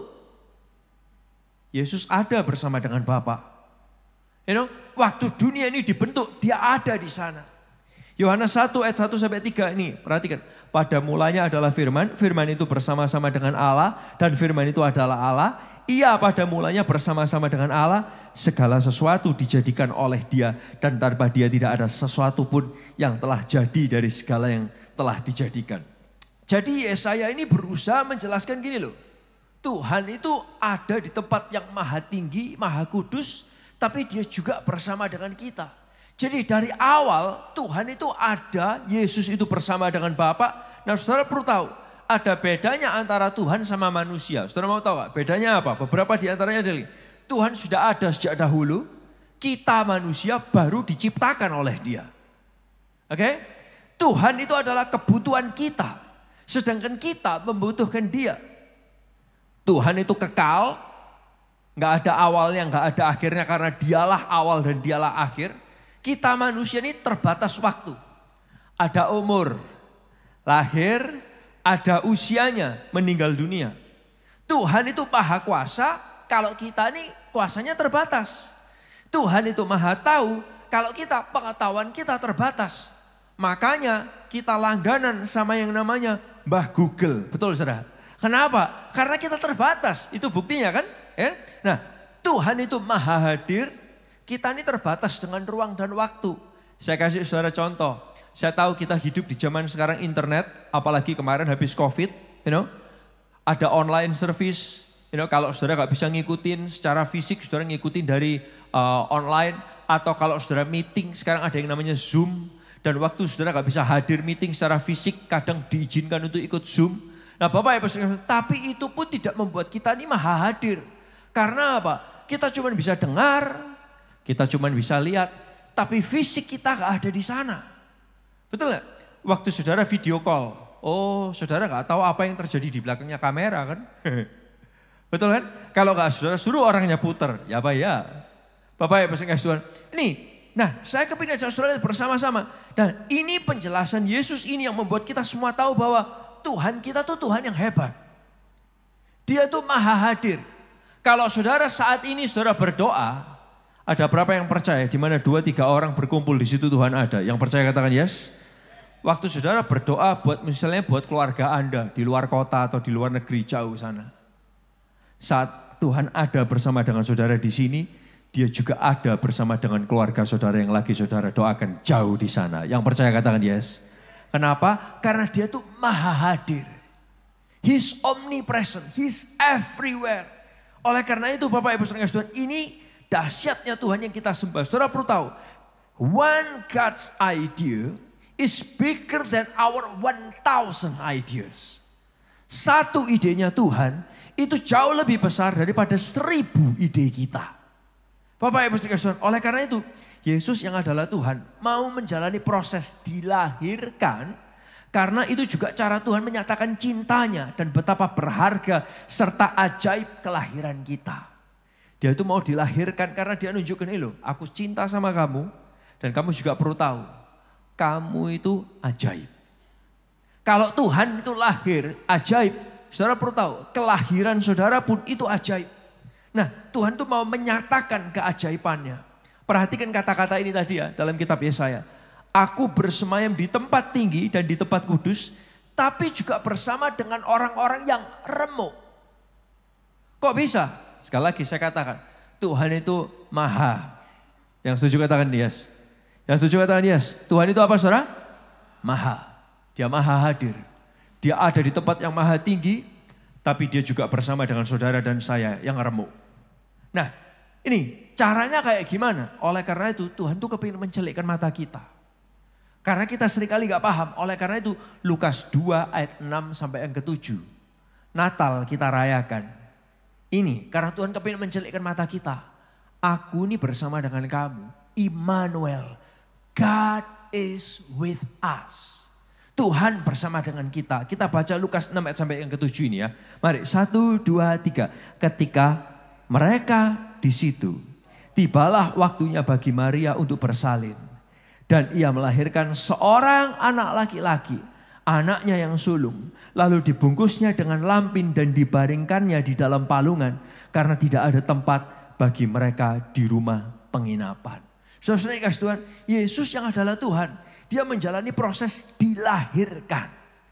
Yesus ada bersama dengan Bapa. You know, waktu dunia ini dibentuk, dia ada di sana. Yohanes satu ayat satu sampai tiga ini, perhatikan. Pada mulanya adalah firman, firman itu bersama-sama dengan Allah, dan firman itu adalah Allah. Ia pada mulanya bersama-sama dengan Allah, segala sesuatu dijadikan oleh dia, dan tanpa dia tidak ada sesuatu pun yang telah jadi dari segala yang telah dijadikan. Jadi Yesaya ini berusaha menjelaskan gini loh, Tuhan itu ada di tempat yang maha tinggi, maha kudus, tapi dia juga bersama dengan kita. Jadi dari awal Tuhan itu ada, Yesus itu bersama dengan Bapa. Nah saudara perlu tahu, ada bedanya antara Tuhan sama manusia. Saudara mau tahu gak? Bedanya apa? Beberapa di antaranya adalah, Tuhan sudah ada sejak dahulu, kita manusia baru diciptakan oleh dia. Oke? Okay? Tuhan itu adalah kebutuhan kita, sedangkan kita membutuhkan dia. Tuhan itu kekal, gak ada awalnya, gak ada akhirnya karena dialah awal dan dialah akhir. Kita manusia ini terbatas waktu. Ada umur, lahir, ada usianya, meninggal dunia. Tuhan itu maha kuasa, kalau kita ini kuasanya terbatas. Tuhan itu maha tahu, kalau kita pengetahuan kita terbatas. Makanya kita langganan sama yang namanya Mbah Google. Betul saudara? Kenapa? Karena kita terbatas, itu buktinya kan? Ya? Nah, Tuhan itu maha hadir, kita ini terbatas dengan ruang dan waktu. Saya kasih saudara contoh. Saya tahu kita hidup di zaman sekarang internet, apalagi kemarin habis COVID, you know, ada online service, you know, kalau saudara gak bisa ngikutin secara fisik, saudara ngikutin dari uh, online, atau kalau saudara meeting, sekarang ada yang namanya Zoom, dan waktu saudara gak bisa hadir meeting secara fisik, kadang diizinkan untuk ikut Zoom. Nah Bapak Ibu Saudara, tapi itu pun tidak membuat kita ini maha hadir. Karena apa? Kita cuma bisa dengar, kita cuma bisa lihat, tapi fisik kita gak ada di sana. Betul gak? Waktu saudara video call, oh saudara gak tahu apa yang terjadi di belakangnya kamera kan? Betul kan? Kalau gak saudara suruh orangnya puter, ya Pak ya. Bapak Ibu Saudara, ini, nah saya kepingin ajak saudara bersama-sama. Dan ini penjelasan Yesus ini yang membuat kita semua tahu bahwa Tuhan kita tuh Tuhan yang hebat. Dia tuh maha hadir. Kalau saudara saat ini saudara berdoa, ada berapa yang percaya? Di mana dua tiga orang berkumpul di situ Tuhan ada. Yang percaya katakan yes. waktu saudara berdoa buat misalnya buat keluarga Anda di luar kota atau di luar negeri jauh sana. Saat Tuhan ada bersama dengan saudara di sini, dia juga ada bersama dengan keluarga saudara yang lagi saudara doakan jauh di sana. Yang percaya katakan yes. Kenapa? Karena dia tuh maha hadir. He's omnipresent, he's everywhere. Oleh karena itu Bapak Ibu Saudara Tuhan, ini dahsyatnya Tuhan yang kita sembah. Saudara perlu tahu, one God's idea is bigger than our one thousand ideas. Satu idenya Tuhan itu jauh lebih besar daripada seribu ide kita. Bapak Ibu Saudara, oleh karena itu Yesus yang adalah Tuhan mau menjalani proses dilahirkan. Karena itu juga cara Tuhan menyatakan cintanya dan betapa berharga serta ajaib kelahiran kita. Dia itu mau dilahirkan karena dia nunjukin ini loh, aku cinta sama kamu dan kamu juga perlu tahu. Kamu itu ajaib. Kalau Tuhan itu lahir ajaib, saudara perlu tahu, kelahiran saudara pun itu ajaib. Nah, Tuhan tuh mau menyatakan keajaibannya. Perhatikan kata-kata ini tadi ya dalam kitab Yesaya. Aku bersemayam di tempat tinggi dan di tempat kudus, tapi juga bersama dengan orang-orang yang remuk. Kok bisa? Sekali lagi saya katakan, Tuhan itu maha. Yang setuju katakan yes. Yang setuju katakan yes. Tuhan itu apa saudara? Maha. Dia maha hadir. Dia ada di tempat yang maha tinggi, tapi dia juga bersama dengan saudara dan saya yang remuk. Nah, ini caranya kayak gimana? Oleh karena itu Tuhan tuh kepingin mencelikkan mata kita. Karena kita seringkali gak paham. Oleh karena itu Lukas dua ayat enam sampai yang ketujuh. Natal kita rayakan. Ini karena Tuhan kepingin mencelikkan mata kita. Aku ini bersama dengan kamu. Immanuel. God is with us. Tuhan bersama dengan kita. Kita baca Lukas enam ayat sampai yang ketujuh ini ya. Mari satu, dua, tiga. Ketika mereka di situ, tibalah waktunya bagi Maria untuk bersalin. Dan ia melahirkan seorang anak laki-laki. Anaknya yang sulung. Lalu dibungkusnya dengan lampin dan dibaringkannya di dalam palungan. Karena tidak ada tempat bagi mereka di rumah penginapan. Saudara kasih Tuhan, Yesus yang adalah Tuhan, dia menjalani proses dilahirkan.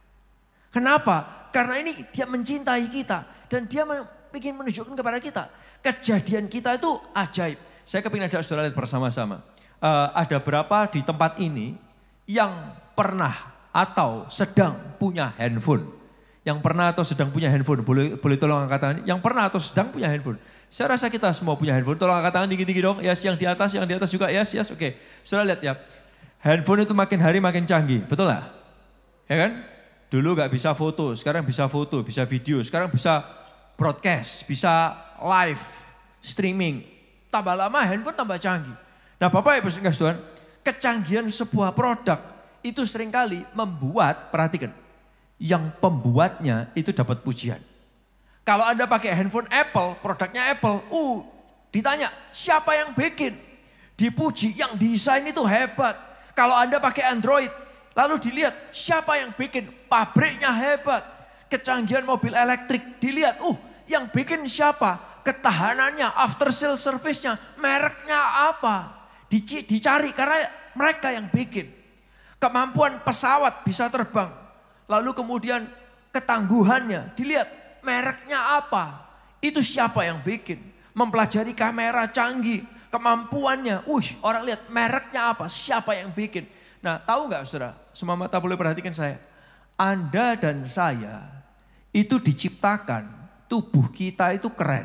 Kenapa? Karena ini dia mencintai kita dan dia ingin menunjukkan kepada kita kejadian kita itu ajaib. Saya kepingin ajak saudara lihat bersama-sama. Uh, ada berapa di tempat ini yang pernah atau sedang punya handphone? Yang pernah atau sedang punya handphone, boleh boleh tolong angkat tangan. Yang pernah atau sedang punya handphone. Saya rasa kita semua punya handphone. Tolong angkat tangan tinggi-tinggi dong. Yes, yang di atas, yang di atas juga. Yes, yes, oke. Okay. Saudara lihat ya. Handphone itu makin hari makin canggih, betul lah? Ya kan? Dulu gak bisa foto, sekarang bisa foto, bisa video. Sekarang bisa broadcast, bisa live, streaming. Tambah lama handphone tambah canggih. Nah Bapak Ibu Saudara Tuhan, kecanggihan sebuah produk itu seringkali membuat, perhatikan, yang pembuatnya itu dapat pujian. Kalau Anda pakai handphone Apple, produknya Apple, uh, ditanya siapa yang bikin? Dipuji, yang desain itu hebat. Kalau Anda pakai Android, lalu dilihat siapa yang bikin? Pabriknya hebat. Kecanggihan mobil elektrik, dilihat, uh, yang bikin siapa? Ketahanannya, after sale service-nya, mereknya apa? Dic- dicari karena mereka yang bikin. Kemampuan pesawat bisa terbang. Lalu kemudian ketangguhannya, dilihat. Mereknya apa? Itu siapa yang bikin? Mempelajari kamera canggih, kemampuannya. Wih, orang lihat mereknya apa? Siapa yang bikin? Nah, tahu nggak saudara? Semua mata boleh perhatikan saya. Anda dan saya itu diciptakan, tubuh kita itu keren.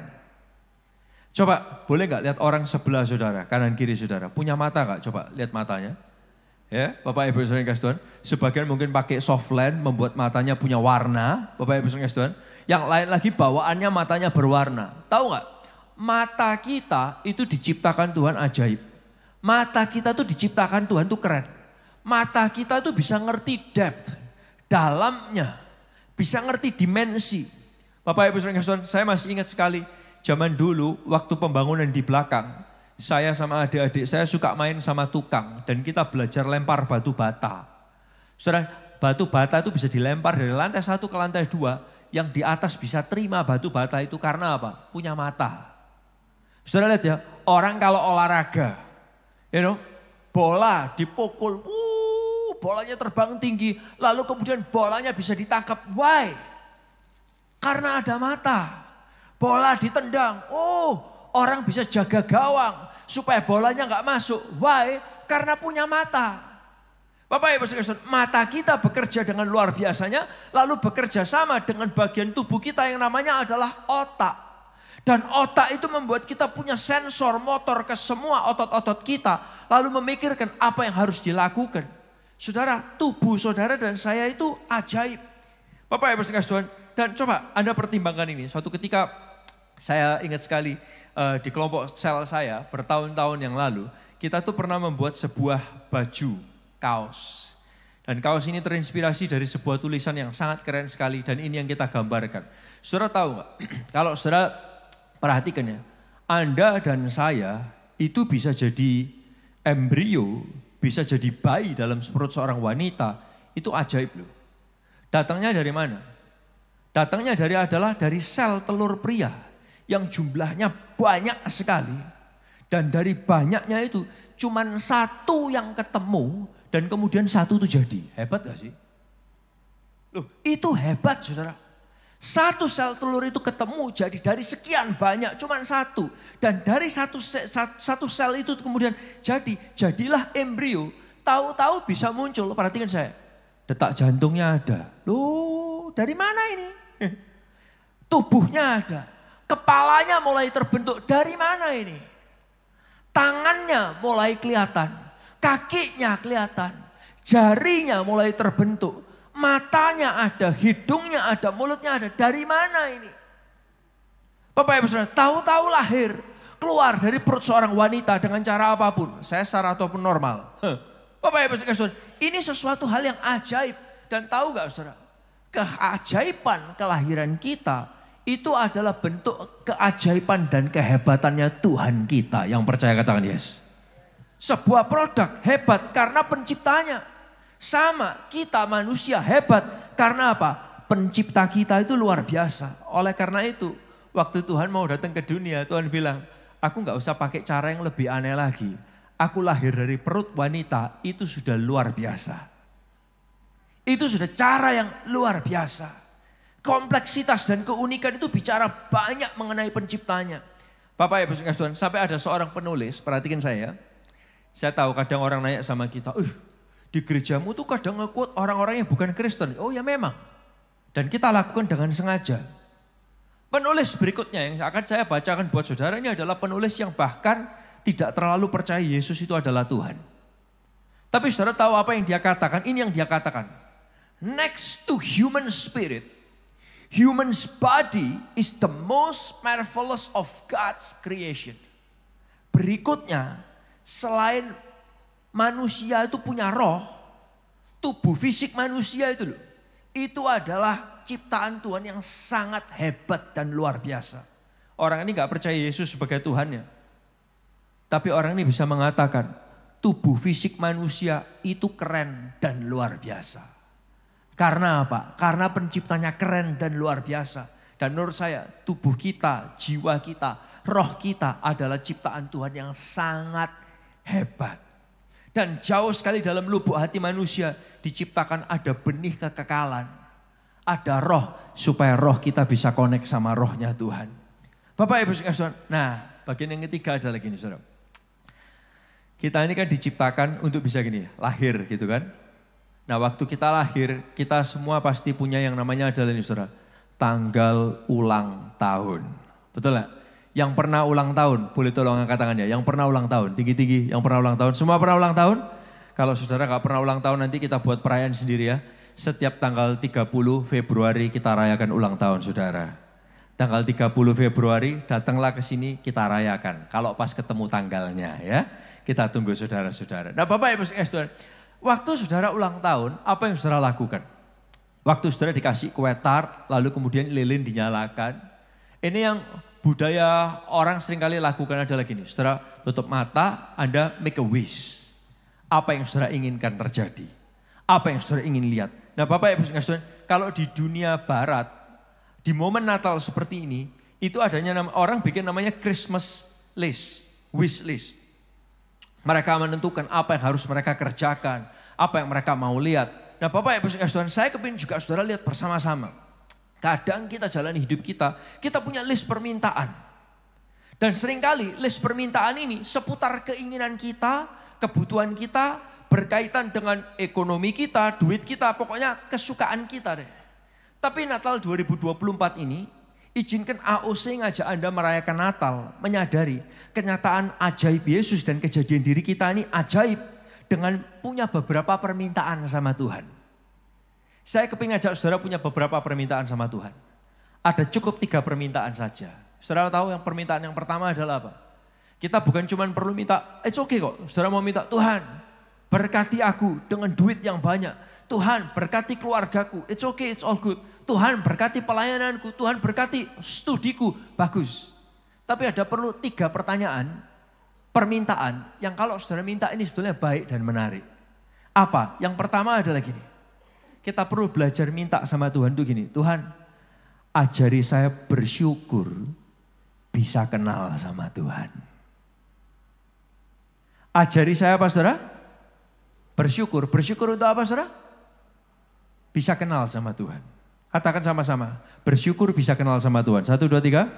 Coba, boleh nggak lihat orang sebelah saudara, kanan kiri saudara? Punya mata nggak? Coba lihat matanya. Ya, Bapak Ibu Saudara yang kasih Tuhan. Sebagian mungkin pakai soft lens membuat matanya punya warna. Bapak Ibu Saudara yang kasih Tuhan. Yang lain lagi bawaannya matanya berwarna. Tahu nggak? Mata kita itu diciptakan Tuhan ajaib. Mata kita tuh diciptakan Tuhan tuh keren. Mata kita tuh bisa ngerti depth, dalamnya. Bisa ngerti dimensi. Bapak Ibu Saudara yang kasih Tuhan, saya masih ingat sekali. Zaman dulu waktu pembangunan di belakang. Saya sama adik-adik saya suka main sama tukang dan kita belajar lempar batu bata. Saudara, batu bata itu bisa dilempar dari lantai satu ke lantai dua. Yang di atas bisa terima batu bata itu karena apa? Punya mata. Saudara lihat ya, orang kalau olahraga, you know, bola dipukul, uh, bolanya terbang tinggi, lalu kemudian bolanya bisa ditangkap. Why? Karena ada mata. Bola ditendang, oh orang bisa jaga gawang supaya bolanya nggak masuk. Why? Karena punya mata. Bapak Ibu Saudara, mata kita bekerja dengan luar biasanya, lalu bekerja sama dengan bagian tubuh kita yang namanya adalah otak. Dan otak itu membuat kita punya sensor motor ke semua otot-otot kita, lalu memikirkan apa yang harus dilakukan. Saudara, tubuh saudara dan saya itu ajaib. Bapak Ibu Saudara, dan coba Anda pertimbangkan ini. Suatu ketika saya ingat sekali uh, di kelompok sel saya bertahun-tahun yang lalu, kita tuh pernah membuat sebuah baju, kaos. Dan kaos ini terinspirasi dari sebuah tulisan yang sangat keren sekali dan ini yang kita gambarkan. Saudara tahu nggak? Kalau saudara perhatikan ya, Anda dan saya itu bisa jadi embrio, bisa jadi bayi dalam perut seorang wanita, itu ajaib loh. Datangnya dari mana? Datangnya dari adalah dari sel telur pria yang jumlahnya banyak sekali. Dan dari banyaknya itu cuman satu yang ketemu dan kemudian satu itu jadi. Hebat gak sih? Loh, itu hebat saudara. Satu sel telur itu ketemu jadi dari sekian banyak cuman satu. Dan dari satu, satu sel itu kemudian jadi. Jadilah embrio. Tahu-tahu bisa muncul. Perhatikan saya. Detak jantungnya ada. Loh, dari mana ini? Tubuhnya ada. Kepalanya mulai terbentuk. Dari mana ini? Tangannya mulai kelihatan. Kakinya kelihatan. Jarinya mulai terbentuk. Matanya ada, hidungnya ada, mulutnya ada. Dari mana ini? Bapak Ibu Saudara, tahu-tahu lahir. Keluar dari perut seorang wanita dengan cara apapun. Sesar ataupun normal. Bapak Ibu Saudara, ini sesuatu hal yang ajaib. Dan tahu gak saudara? Keajaiban kelahiran kita itu adalah bentuk keajaiban dan kehebatannya Tuhan kita. Yang percaya katakan yes. Sebuah produk hebat karena penciptanya. Sama kita manusia hebat karena apa? Pencipta kita itu luar biasa. Oleh karena itu waktu Tuhan mau datang ke dunia, Tuhan bilang, aku gak usah pakai cara yang lebih aneh lagi. Aku lahir dari perut wanita, itu sudah luar biasa. Itu sudah cara yang luar biasa. Kompleksitas dan keunikan itu bicara banyak mengenai penciptanya. Bapak Ibu Saudara, sampai ada seorang penulis, perhatikan saya. Saya tahu kadang orang nanya sama kita, uh, di gerejamu tuh kadang nge-quote orang-orang yang bukan Kristen. Oh ya memang. Dan kita lakukan dengan sengaja. Penulis berikutnya yang akan saya bacakan buat saudara ini adalah penulis yang bahkan tidak terlalu percaya Yesus itu adalah Tuhan. Tapi saudara tahu apa yang dia katakan? Ini yang dia katakan. Next to human spirit, human's body is the most marvelous of God's creation. Berikutnya, selain manusia itu punya roh, tubuh fisik manusia itu loh, itu adalah ciptaan Tuhan yang sangat hebat dan luar biasa. Orang ini gak percaya Yesus sebagai Tuhannya. Tapi orang ini bisa mengatakan, tubuh fisik manusia itu keren dan luar biasa. Karena apa? Karena penciptanya keren dan luar biasa. Dan menurut saya tubuh kita, jiwa kita, roh kita adalah ciptaan Tuhan yang sangat hebat. Dan jauh sekali dalam lubuk hati manusia diciptakan ada benih kekekalan. Ada roh supaya roh kita bisa connect sama rohnya Tuhan. Bapak Ibu Saudara, nah bagian yang ketiga adalah gini saudara. Kita ini kan diciptakan untuk bisa gini, lahir gitu kan. Nah waktu kita lahir, kita semua pasti punya yang namanya adalah ini saudara, tanggal ulang tahun. Betul gak? Yang pernah ulang tahun, boleh tolong angkat tangannya. Yang pernah ulang tahun, tinggi-tinggi, yang pernah ulang tahun. Semua pernah ulang tahun? Kalau saudara gak pernah ulang tahun nanti kita buat perayaan sendiri ya. Setiap tanggal tiga puluh Februari kita rayakan ulang tahun saudara. Tanggal tiga puluh Februari datanglah ke sini kita rayakan. Kalau pas ketemu tanggalnya ya. Kita tunggu saudara-saudara. Nah Bapak Ibu Saudara, waktu saudara ulang tahun, apa yang saudara lakukan? Waktu saudara dikasih kue tart, lalu kemudian lilin dinyalakan. Ini yang budaya orang seringkali lakukan adalah gini. Saudara tutup mata, Anda make a wish. Apa yang saudara inginkan terjadi? Apa yang saudara ingin lihat? Nah Bapak Ibu Saudara, kalau di dunia barat, di momen Natal seperti ini, itu adanya orang bikin namanya Christmas list, wish list. Mereka menentukan apa yang harus mereka kerjakan, Apa yang mereka mau lihat. Nah Bapak Ibu Saudara, saya kepingin juga saudara lihat bersama-sama. Kadang kita jalani hidup kita, kita punya list permintaan. Dan seringkali list permintaan ini seputar keinginan kita, kebutuhan kita, berkaitan dengan ekonomi kita, duit kita, pokoknya kesukaan kita deh. Tapi Natal dua ribu dua puluh empat ini, izinkan A O C ngajak Anda merayakan Natal, menyadari kenyataan ajaib Yesus dan kejadian diri kita ini ajaib dengan punya beberapa permintaan sama Tuhan. Saya kepingin ngajak saudara punya beberapa permintaan sama Tuhan. Ada cukup tiga permintaan saja. Saudara tahu yang permintaan yang pertama adalah apa? Kita bukan cuma perlu minta, it's okay kok. Saudara mau minta, Tuhan berkati aku dengan duit yang banyak. Tuhan berkati keluargaku, it's okay, it's all good. Tuhan berkati pelayananku, Tuhan berkati studiku, bagus. Tapi ada perlu tiga pertanyaan, permintaan yang kalau saudara minta ini sebetulnya baik dan menarik. Apa? Yang pertama adalah gini. Kita perlu belajar minta sama Tuhan tuh gini. Tuhan, ajari saya bersyukur bisa kenal sama Tuhan. Ajari saya apa saudara? Bersyukur. Bersyukur untuk apa saudara? Bisa kenal sama Tuhan. Katakan sama-sama. Bersyukur bisa kenal sama Tuhan. Satu, dua, tiga.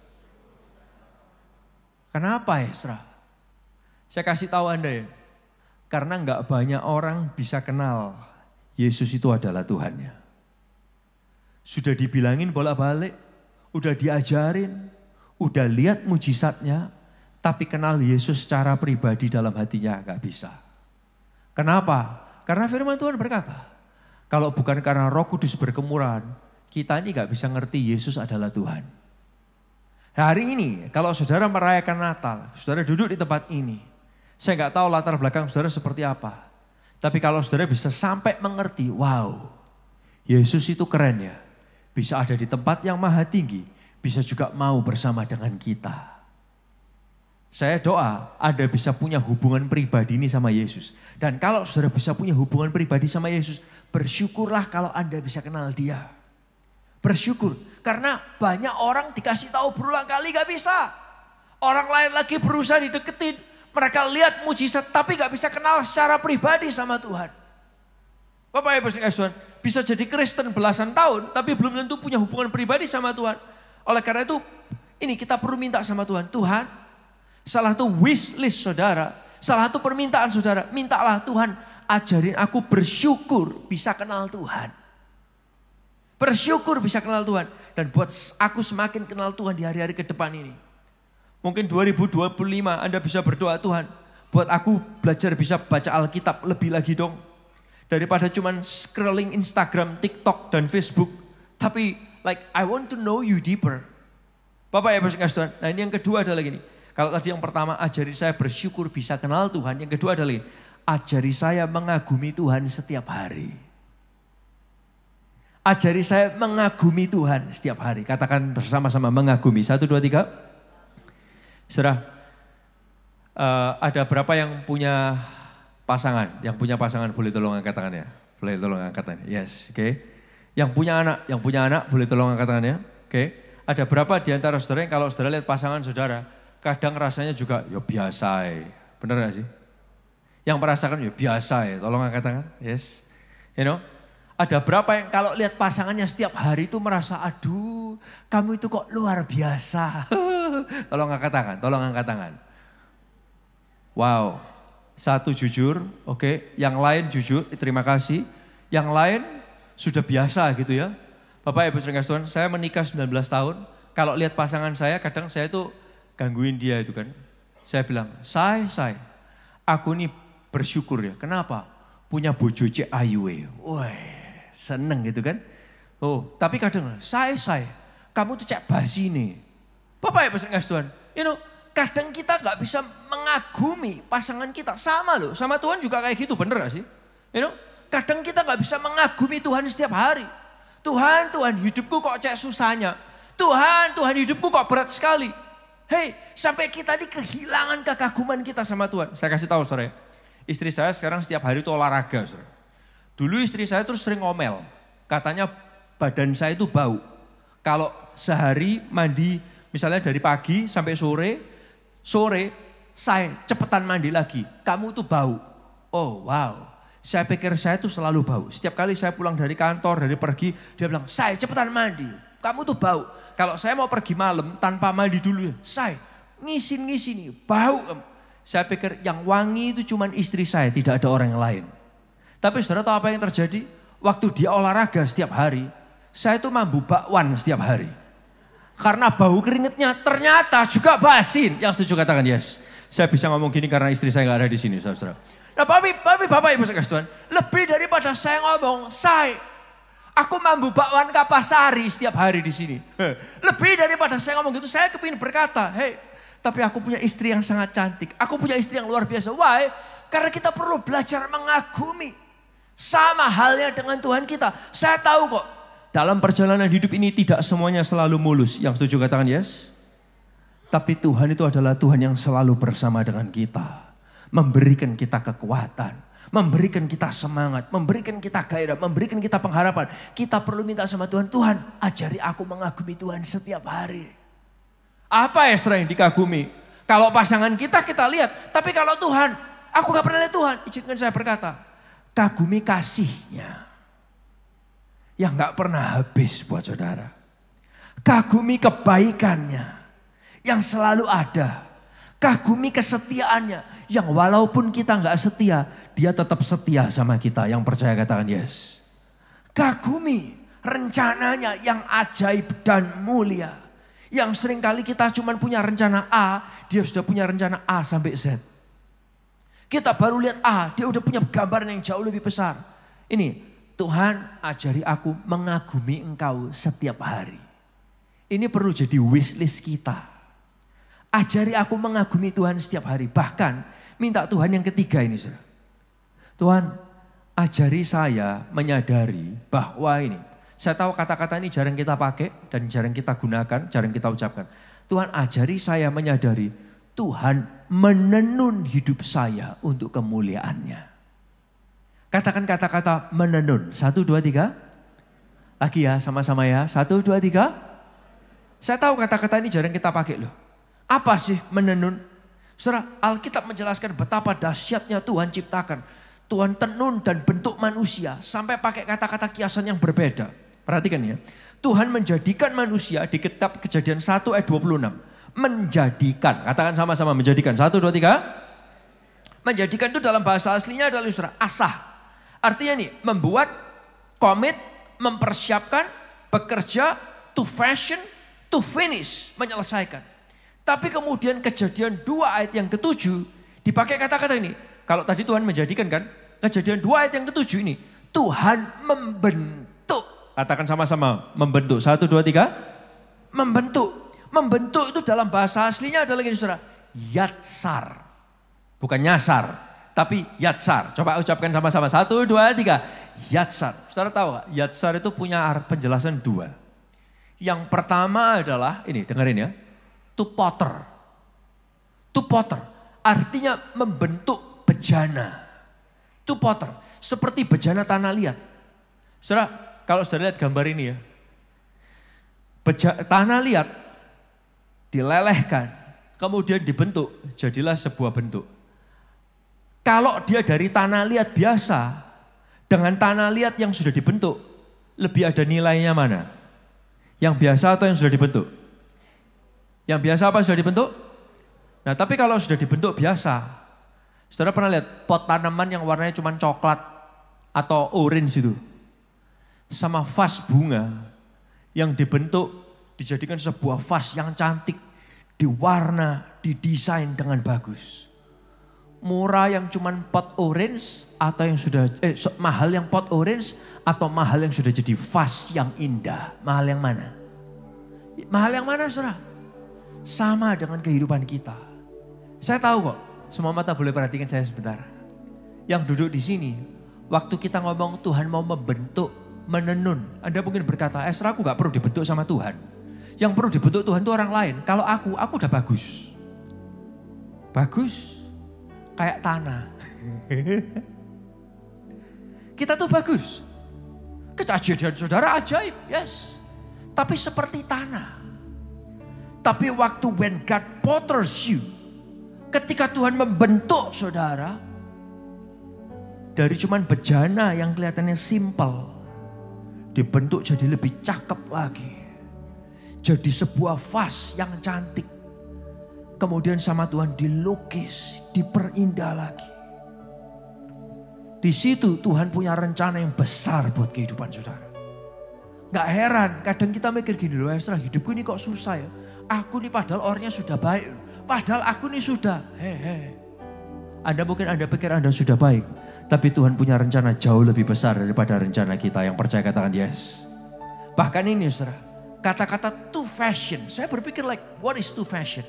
Kenapa Esra? Saya kasih tahu Anda ya. Karena nggak banyak orang bisa kenal Yesus itu adalah Tuhannya. Sudah dibilangin bolak-balik, udah diajarin, udah lihat mujizatnya, tapi kenal Yesus secara pribadi dalam hatinya gak bisa. Kenapa? Karena firman Tuhan berkata, kalau bukan karena Roh Kudus berkemurahan, kita ini gak bisa ngerti Yesus adalah Tuhan. Hari ini, kalau saudara merayakan Natal, saudara duduk di tempat ini, saya gak tahu latar belakang saudara seperti apa. Tapi kalau saudara bisa sampai mengerti, wow, Yesus itu keren ya. Bisa ada di tempat yang maha tinggi, bisa juga mau bersama dengan kita. Saya doa Anda bisa punya hubungan pribadi ini sama Yesus. Dan kalau saudara bisa punya hubungan pribadi sama Yesus, bersyukurlah kalau Anda bisa kenal Dia. Bersyukur, karena banyak orang dikasih tahu berulang kali gak bisa. Orang lain lagi berusaha dideketin. Mereka lihat mujizat tapi gak bisa kenal secara pribadi sama Tuhan. Bapak Ibu Saudara, bisa jadi Kristen belasan tahun tapi belum tentu punya hubungan pribadi sama Tuhan. Oleh karena itu, ini kita perlu minta sama Tuhan. Tuhan, salah satu wish list saudara, salah satu permintaan saudara, mintalah Tuhan ajarin aku bersyukur bisa kenal Tuhan. Bersyukur bisa kenal Tuhan. Dan buat aku semakin kenal Tuhan di hari-hari ke depan ini. Mungkin dua ribu dua puluh lima Anda bisa berdoa, Tuhan, buat aku belajar bisa baca Alkitab lebih lagi dong. Daripada cuman scrolling Instagram, TikTok, dan Facebook. Tapi like I want to know you deeper. Bapak Ibu Saudara, nah ini yang kedua adalah gini. Kalau tadi yang pertama ajari saya bersyukur bisa kenal Tuhan. Yang kedua adalah gini, ajari saya mengagumi Tuhan setiap hari. Ajari saya mengagumi Tuhan setiap hari. Katakan bersama-sama mengagumi. Satu, dua, tiga. Saudara, uh, ada berapa yang punya pasangan? Yang punya pasangan boleh tolong angkat tangannya. Boleh tolong angkat tangannya. Yes, oke. Okay. Yang punya anak, yang punya anak boleh tolong angkat tangannya. Oke. Okay. Ada berapa di antara saudara yang kalau saudara lihat pasangan saudara, kadang rasanya juga ya biasa ya. Benar gak sih? Yang merasakan ya biasa ya. Tolong angkat tangan. Yes. You know? Ada berapa yang kalau lihat pasangannya setiap hari itu merasa, aduh kamu itu kok luar biasa. Tolong angkat tangan, tolong angkat tangan. Wow, satu jujur, oke. Okay. Yang lain jujur, terima kasih. Yang lain sudah biasa gitu ya. Bapak Ibu Saudara, saya menikah sembilan belas tahun. Kalau lihat pasangan saya, kadang saya itu gangguin dia itu kan. Saya bilang, say, say, aku ini bersyukur ya. Kenapa? Punya bojo cek ayu ya. Wah, seneng gitu kan. Oh, tapi kadang, say, say, kamu tuh cek basi nih. Bapak Ibu Saudara, you know, kadang kita gak bisa mengagumi pasangan kita. Sama loh, sama Tuhan juga kayak gitu, bener gak sih? You know, kadang kita gak bisa mengagumi Tuhan setiap hari. Tuhan, Tuhan hidupku kok cek susahnya. Tuhan, Tuhan hidupku kok berat sekali. Hei, sampai kita ini kehilangan kekaguman kita sama Tuhan. Saya kasih tahu saudara, istri saya sekarang setiap hari itu olahraga. Saudara. Dulu istri saya terus sering ngomel. Katanya badan saya itu bau. Kalau sehari mandi misalnya dari pagi sampai sore, sore saya cepetan mandi lagi. Kamu tuh bau. Oh wow. Saya pikir saya tuh selalu bau. Setiap kali saya pulang dari kantor, dari pergi, dia bilang, "Say, cepetan mandi. Kamu tuh bau." Kalau saya mau pergi malam tanpa mandi dulu, "Say, ngisin-ngisin, bau." Saya pikir yang wangi itu cuma istri saya, tidak ada orang yang lain. Tapi saudara tahu apa yang terjadi? Waktu dia olahraga setiap hari, saya tuh mambu bakwan setiap hari. Karena bau keringetnya ternyata juga basin. Yang setuju katakan yes. Saya bisa ngomong gini karena istri saya gak ada di sini, saudara. Nah, tapi, tapi Bapak Ibu sekalian Tuhan, lebih daripada saya ngomong, "Say, aku mambu bakwan Kapasari setiap hari di sini." Lebih daripada saya ngomong gitu, saya kepingin berkata, "Hei, tapi aku punya istri yang sangat cantik. Aku punya istri yang luar biasa." Why? Karena kita perlu belajar mengagumi. Sama halnya dengan Tuhan kita. Saya tahu kok, dalam perjalanan hidup ini tidak semuanya selalu mulus. Yang setuju katakan yes. Tapi Tuhan itu adalah Tuhan yang selalu bersama dengan kita. Memberikan kita kekuatan. Memberikan kita semangat. Memberikan kita gairah. Memberikan kita pengharapan. Kita perlu minta sama Tuhan. Tuhan, ajari aku mengagumi Tuhan setiap hari. Apa Esra yang dikagumi? Kalau pasangan kita, kita lihat. Tapi kalau Tuhan, aku gak pernah lihat Tuhan. Izinkan saya berkata, kagumi kasihnya. Yang gak pernah habis buat saudara. Kagumi kebaikannya. Yang selalu ada. Kagumi kesetiaannya. Yang walaupun kita gak setia, dia tetap setia sama kita. Yang percaya katakan yes. Kagumi rencananya yang ajaib dan mulia. Yang seringkali kita cuma punya rencana A, dia sudah punya rencana A sampai Z. Kita baru lihat A, dia udah punya gambaran yang jauh lebih besar. Ini, Tuhan ajari aku mengagumi Engkau setiap hari. Ini perlu jadi wishlist kita. Ajari aku mengagumi Tuhan setiap hari. Bahkan minta Tuhan yang ketiga ini. Saudara. Tuhan, ajari saya menyadari bahwa ini. Saya tahu kata-kata ini jarang kita pakai dan jarang kita gunakan, jarang kita ucapkan. Tuhan ajari saya menyadari Tuhan menenun hidup saya untuk kemuliaannya. Katakan kata-kata menenun. Satu, dua, tiga. Lagi ya, sama-sama ya. Satu, dua, tiga. Saya tahu kata-kata ini jarang kita pakai loh. Apa sih menenun? Saudara, Alkitab menjelaskan betapa dahsyatnya Tuhan ciptakan. Tuhan tenun dan bentuk manusia sampai pakai kata-kata kiasan yang berbeda. Perhatikan ya. Tuhan menjadikan manusia di kitab Kejadian satu ayat dua puluh enam. Menjadikan. Katakan sama-sama menjadikan. Satu, dua, tiga. Menjadikan itu dalam bahasa aslinya adalah saudara, asah. Artinya nih, membuat, komit, mempersiapkan, bekerja, to fashion, to finish, menyelesaikan. Tapi kemudian Kejadian dua ayat yang ketujuh dipakai kata-kata ini. Kalau tadi Tuhan menjadikan kan, Kejadian dua ayat yang ketujuh ini, Tuhan membentuk. Katakan sama-sama, membentuk. Satu, dua, tiga. Membentuk. Membentuk itu dalam bahasa aslinya adalah gini saudara, yatsar. Bukan nyasar, tapi yatsar. Coba ucapkan sama-sama, satu, dua, tiga. Yatsar. Saudara tahu gak, yatsar itu punya penjelasan dua. Yang pertama adalah, ini dengerin ya. To potter. To potter. Artinya membentuk bejana. To potter. Seperti bejana tanah liat. Saudara, kalau saudara lihat gambar ini ya. Beja, tanah liat dilelehkan. Kemudian dibentuk. Jadilah sebuah bentuk. Kalau dia dari tanah liat biasa. Dengan tanah liat yang sudah dibentuk. Lebih ada nilainya mana? Yang biasa atau yang sudah dibentuk? Yang biasa apa sudah dibentuk? Nah tapi kalau sudah dibentuk biasa. Saudara pernah lihat pot tanaman yang warnanya cuma coklat atau orange itu. Sama vas bunga yang dibentuk dijadikan sebuah vas yang cantik. Diwarna, didesain dengan bagus. Murah yang cuma pot orange atau yang sudah, eh mahal yang pot orange atau mahal yang sudah jadi vas yang indah. Mahal yang mana? Mahal yang mana saudara? Sama dengan kehidupan kita. Saya tahu kok, semua mata boleh perhatikan saya sebentar. Yang duduk di sini, waktu kita ngomong Tuhan mau membentuk, menenun. Anda mungkin berkata, Esra aku gak perlu dibentuk sama Tuhan. Yang perlu dibentuk Tuhan itu orang lain. Kalau aku, aku udah bagus. Bagus, kayak tanah. Kita tuh bagus. Kejadian saudara ajaib, yes. Tapi seperti tanah. Tapi waktu when God potters you, ketika Tuhan membentuk saudara, Dari cuman bejana yang kelihatannya simpel, dibentuk jadi lebih cakep lagi. Jadi sebuah vas yang cantik. Kemudian sama Tuhan dilukis, diperindah lagi. Di situ Tuhan punya rencana yang besar buat kehidupan saudara. Gak heran, kadang kita mikir gini loh, Esra, hidupku ini kok susah ya. Aku nih padahal orangnya sudah baik. Padahal aku nih sudah, hehe. Anda mungkin Anda pikir Anda sudah baik. Tapi Tuhan punya rencana jauh lebih besar daripada rencana kita. Yang percaya katakan yes. Bahkan ini saudara, kata-kata too fashion. Saya berpikir like, what is too fashion?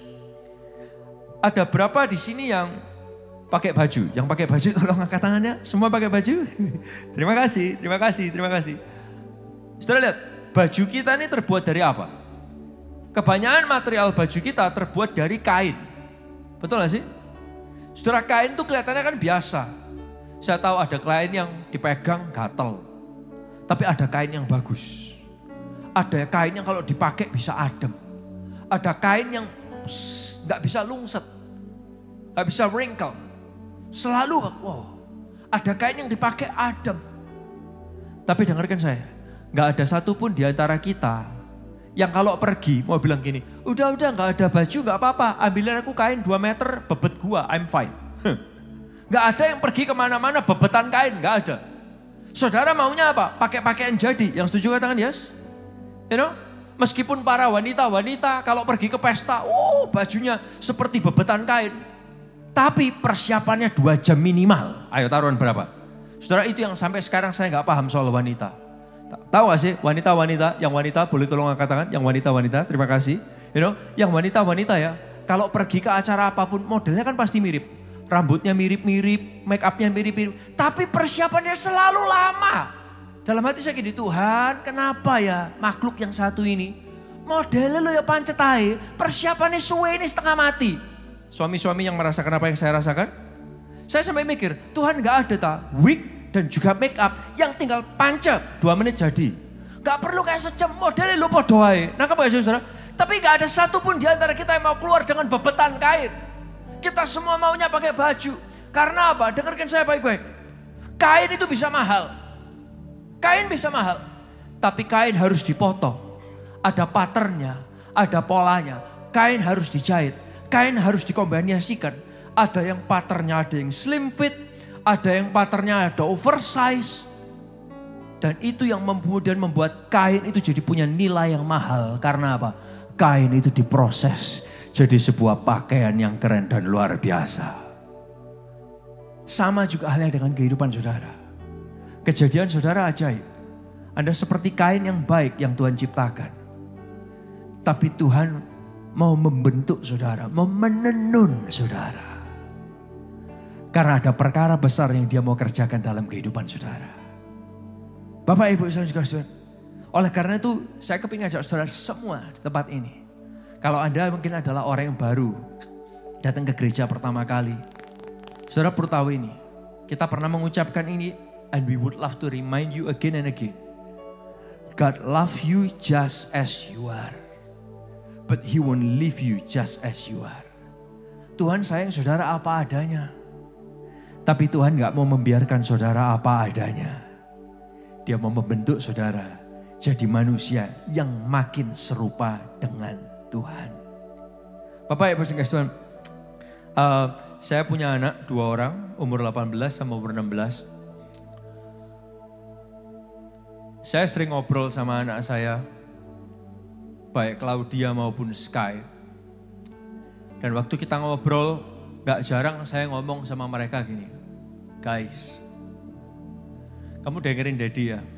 Ada berapa di sini yang pakai baju? Yang pakai baju tolong angkat tangannya. Semua pakai baju? Terima kasih, terima kasih, terima kasih. Saudara lihat, baju kita ini terbuat dari apa? Kebanyakan material baju kita terbuat dari kain. Betul gak sih? Saudara, kain itu kelihatannya kan biasa. Saya tahu ada kain yang dipegang gatel. Tapi ada kain yang bagus. Ada kain yang kalau dipakai bisa adem. Ada kain yang gak bisa lungset. Gak bisa wrinkle. Selalu, wow. Ada kain yang dipakai adem. Tapi dengarkan saya. Gak ada satupun di antara kita yang kalau pergi mau bilang gini, udah-udah gak ada baju gak apa-apa. Ambilin aku kain dua meter bebet gua, I'm fine. Gak ada yang pergi kemana-mana bebetan kain, gak ada. Saudara maunya apa? Pakai pakaian jadi. Yang setuju katakan yes? You know? Meskipun para wanita-wanita kalau pergi ke pesta, oh bajunya seperti bebetan kain. Tapi persiapannya dua jam minimal. Ayo taruhan berapa? Saudara, itu yang sampai sekarang saya gak paham soal wanita. Tahu gak sih wanita-wanita, yang wanita boleh tolong angkat tangan, yang wanita-wanita, terima kasih. You know? Yang wanita-wanita ya, kalau pergi ke acara apapun modelnya kan pasti mirip. Rambutnya mirip-mirip, make upnya mirip-mirip. Tapi persiapannya selalu lama. Dalam hati saya gini, Tuhan kenapa ya makhluk yang satu ini. Modelnya lo ya pancet aja, persiapannya suwe ini setengah mati. Suami-suami yang merasakan apa yang saya rasakan. Saya sampai mikir, Tuhan gak ada tak wig dan juga make up yang tinggal pancet. Dua menit jadi. Gak perlu kayak sejam, modelnya lo podo aja. Nah apa ya saudara? Tapi gak ada satupun di antara kita yang mau keluar dengan bebetan kain. Kita semua maunya pakai baju. Karena apa? Dengarkan saya baik-baik. Kain itu bisa mahal. Kain bisa mahal. Tapi kain harus dipotong. Ada patternnya, ada polanya. Kain harus dijahit. Kain harus dikombinasikan. Ada yang patternnya ada yang slim fit. Ada yang patternnya ada oversize. Dan itu yang kemudian membuat kain itu jadi punya nilai yang mahal. Karena apa? Kain itu diproses. Jadi sebuah pakaian yang keren dan luar biasa. Sama juga halnya dengan kehidupan saudara. Kejadian saudara ajaib. Anda seperti kain yang baik yang Tuhan ciptakan. Tapi Tuhan mau membentuk saudara, mau menenun saudara. Karena ada perkara besar yang dia mau kerjakan dalam kehidupan saudara. Bapak Ibu saudara sekalian. Oleh karena itu saya kepingin ajak saudara semua di tempat ini. Kalau Anda mungkin adalah orang yang baru datang ke gereja pertama kali. Saudara perlu tahu ini. Kita pernah mengucapkan ini. And we would love to remind you again and again. God love you just as you are. But He won't leave you just as you are. Tuhan sayang saudara apa adanya. Tapi Tuhan gak mau membiarkan saudara apa adanya. Dia mau membentuk saudara jadi manusia yang makin serupa dengan Tuhan. Bapak Ibu sekalian Tuhan, uh, saya punya anak dua orang, umur delapan belas sama umur enam belas. Saya sering ngobrol sama anak saya, baik Claudia maupun Sky. Dan waktu kita ngobrol, gak jarang saya ngomong sama mereka gini, guys, kamu dengerin Daddy ya.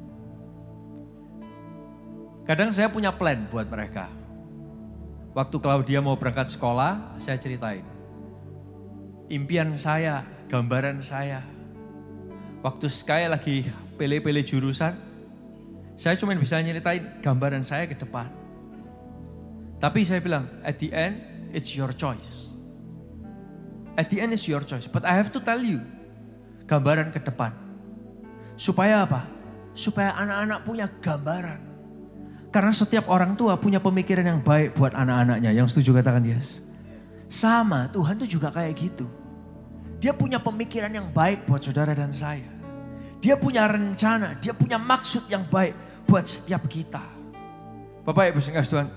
Kadang saya punya plan buat mereka. Waktu Claudia mau berangkat sekolah, saya ceritain. Impian saya, gambaran saya. Waktu Sky lagi pilih-pilih jurusan, saya cuma bisa nyeritain gambaran saya ke depan. Tapi saya bilang, at the end, it's your choice. At the end, it's your choice. But I have to tell you, gambaran ke depan. Supaya apa? Supaya anak-anak punya gambaran. Karena setiap orang tua punya pemikiran yang baik buat anak-anaknya. Yang setuju katakan yes. Sama, Tuhan tuh juga kayak gitu. Dia punya pemikiran yang baik buat saudara dan saya. Dia punya rencana, dia punya maksud yang baik buat setiap kita. Bapak Ibu yang kasih Tuhan.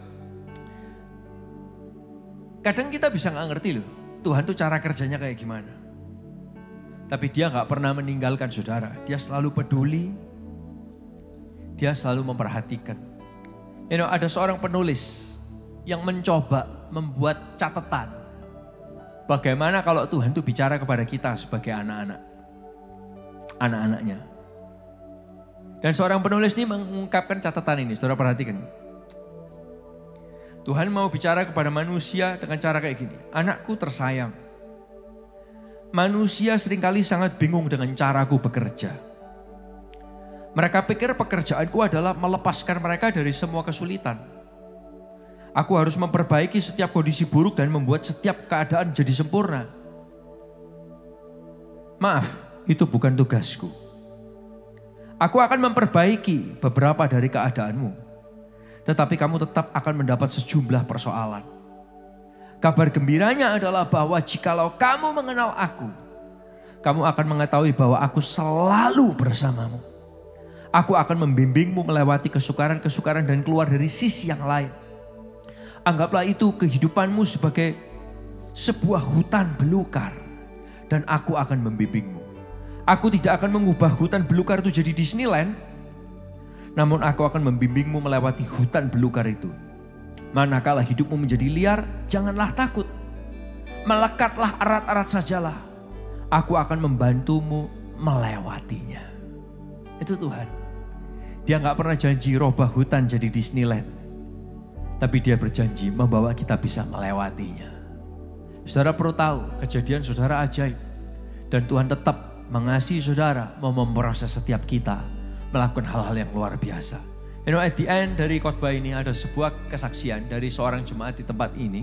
Kadang kita bisa gak ngerti loh, Tuhan tuh cara kerjanya kayak gimana. Tapi dia gak pernah meninggalkan saudara. Dia selalu peduli, dia selalu memperhatikan. You know, ada seorang penulis yang mencoba membuat catatan. Bagaimana kalau Tuhan itu bicara kepada kita sebagai anak-anak. Anak-anaknya. Dan seorang penulis ini mengungkapkan catatan ini. Saudara perhatikan. Tuhan mau bicara kepada manusia dengan cara kayak gini. Anakku tersayang. Manusia seringkali sangat bingung dengan caraku bekerja. Mereka pikir pekerjaanku adalah melepaskan mereka dari semua kesulitan. Aku harus memperbaiki setiap kondisi buruk dan membuat setiap keadaan jadi sempurna. Maaf, itu bukan tugasku. Aku akan memperbaiki beberapa dari keadaanmu. Tetapi kamu tetap akan mendapat sejumlah persoalan. Kabar gembiranya adalah bahwa jikalau kamu mengenal aku, kamu akan mengetahui bahwa aku selalu bersamamu. Aku akan membimbingmu melewati kesukaran-kesukaran dan keluar dari sisi yang lain. Anggaplah itu kehidupanmu sebagai sebuah hutan belukar. Dan aku akan membimbingmu. Aku tidak akan mengubah hutan belukar itu jadi Disneyland. Namun aku akan membimbingmu melewati hutan belukar itu. Manakala hidupmu menjadi liar, janganlah takut. Melekatlah erat-erat sajalah. Aku akan membantumu melewatinya. Itu Tuhan. Dia gak pernah janji robah hutan jadi Disneyland. Tapi dia berjanji membawa kita bisa melewatinya. Saudara perlu tahu, kejadian saudara ajaib. Dan Tuhan tetap mengasihi saudara, mau memproses setiap kita melakukan hal-hal yang luar biasa. You know, at the end dari khotbah ini ada sebuah kesaksian dari seorang jemaat di tempat ini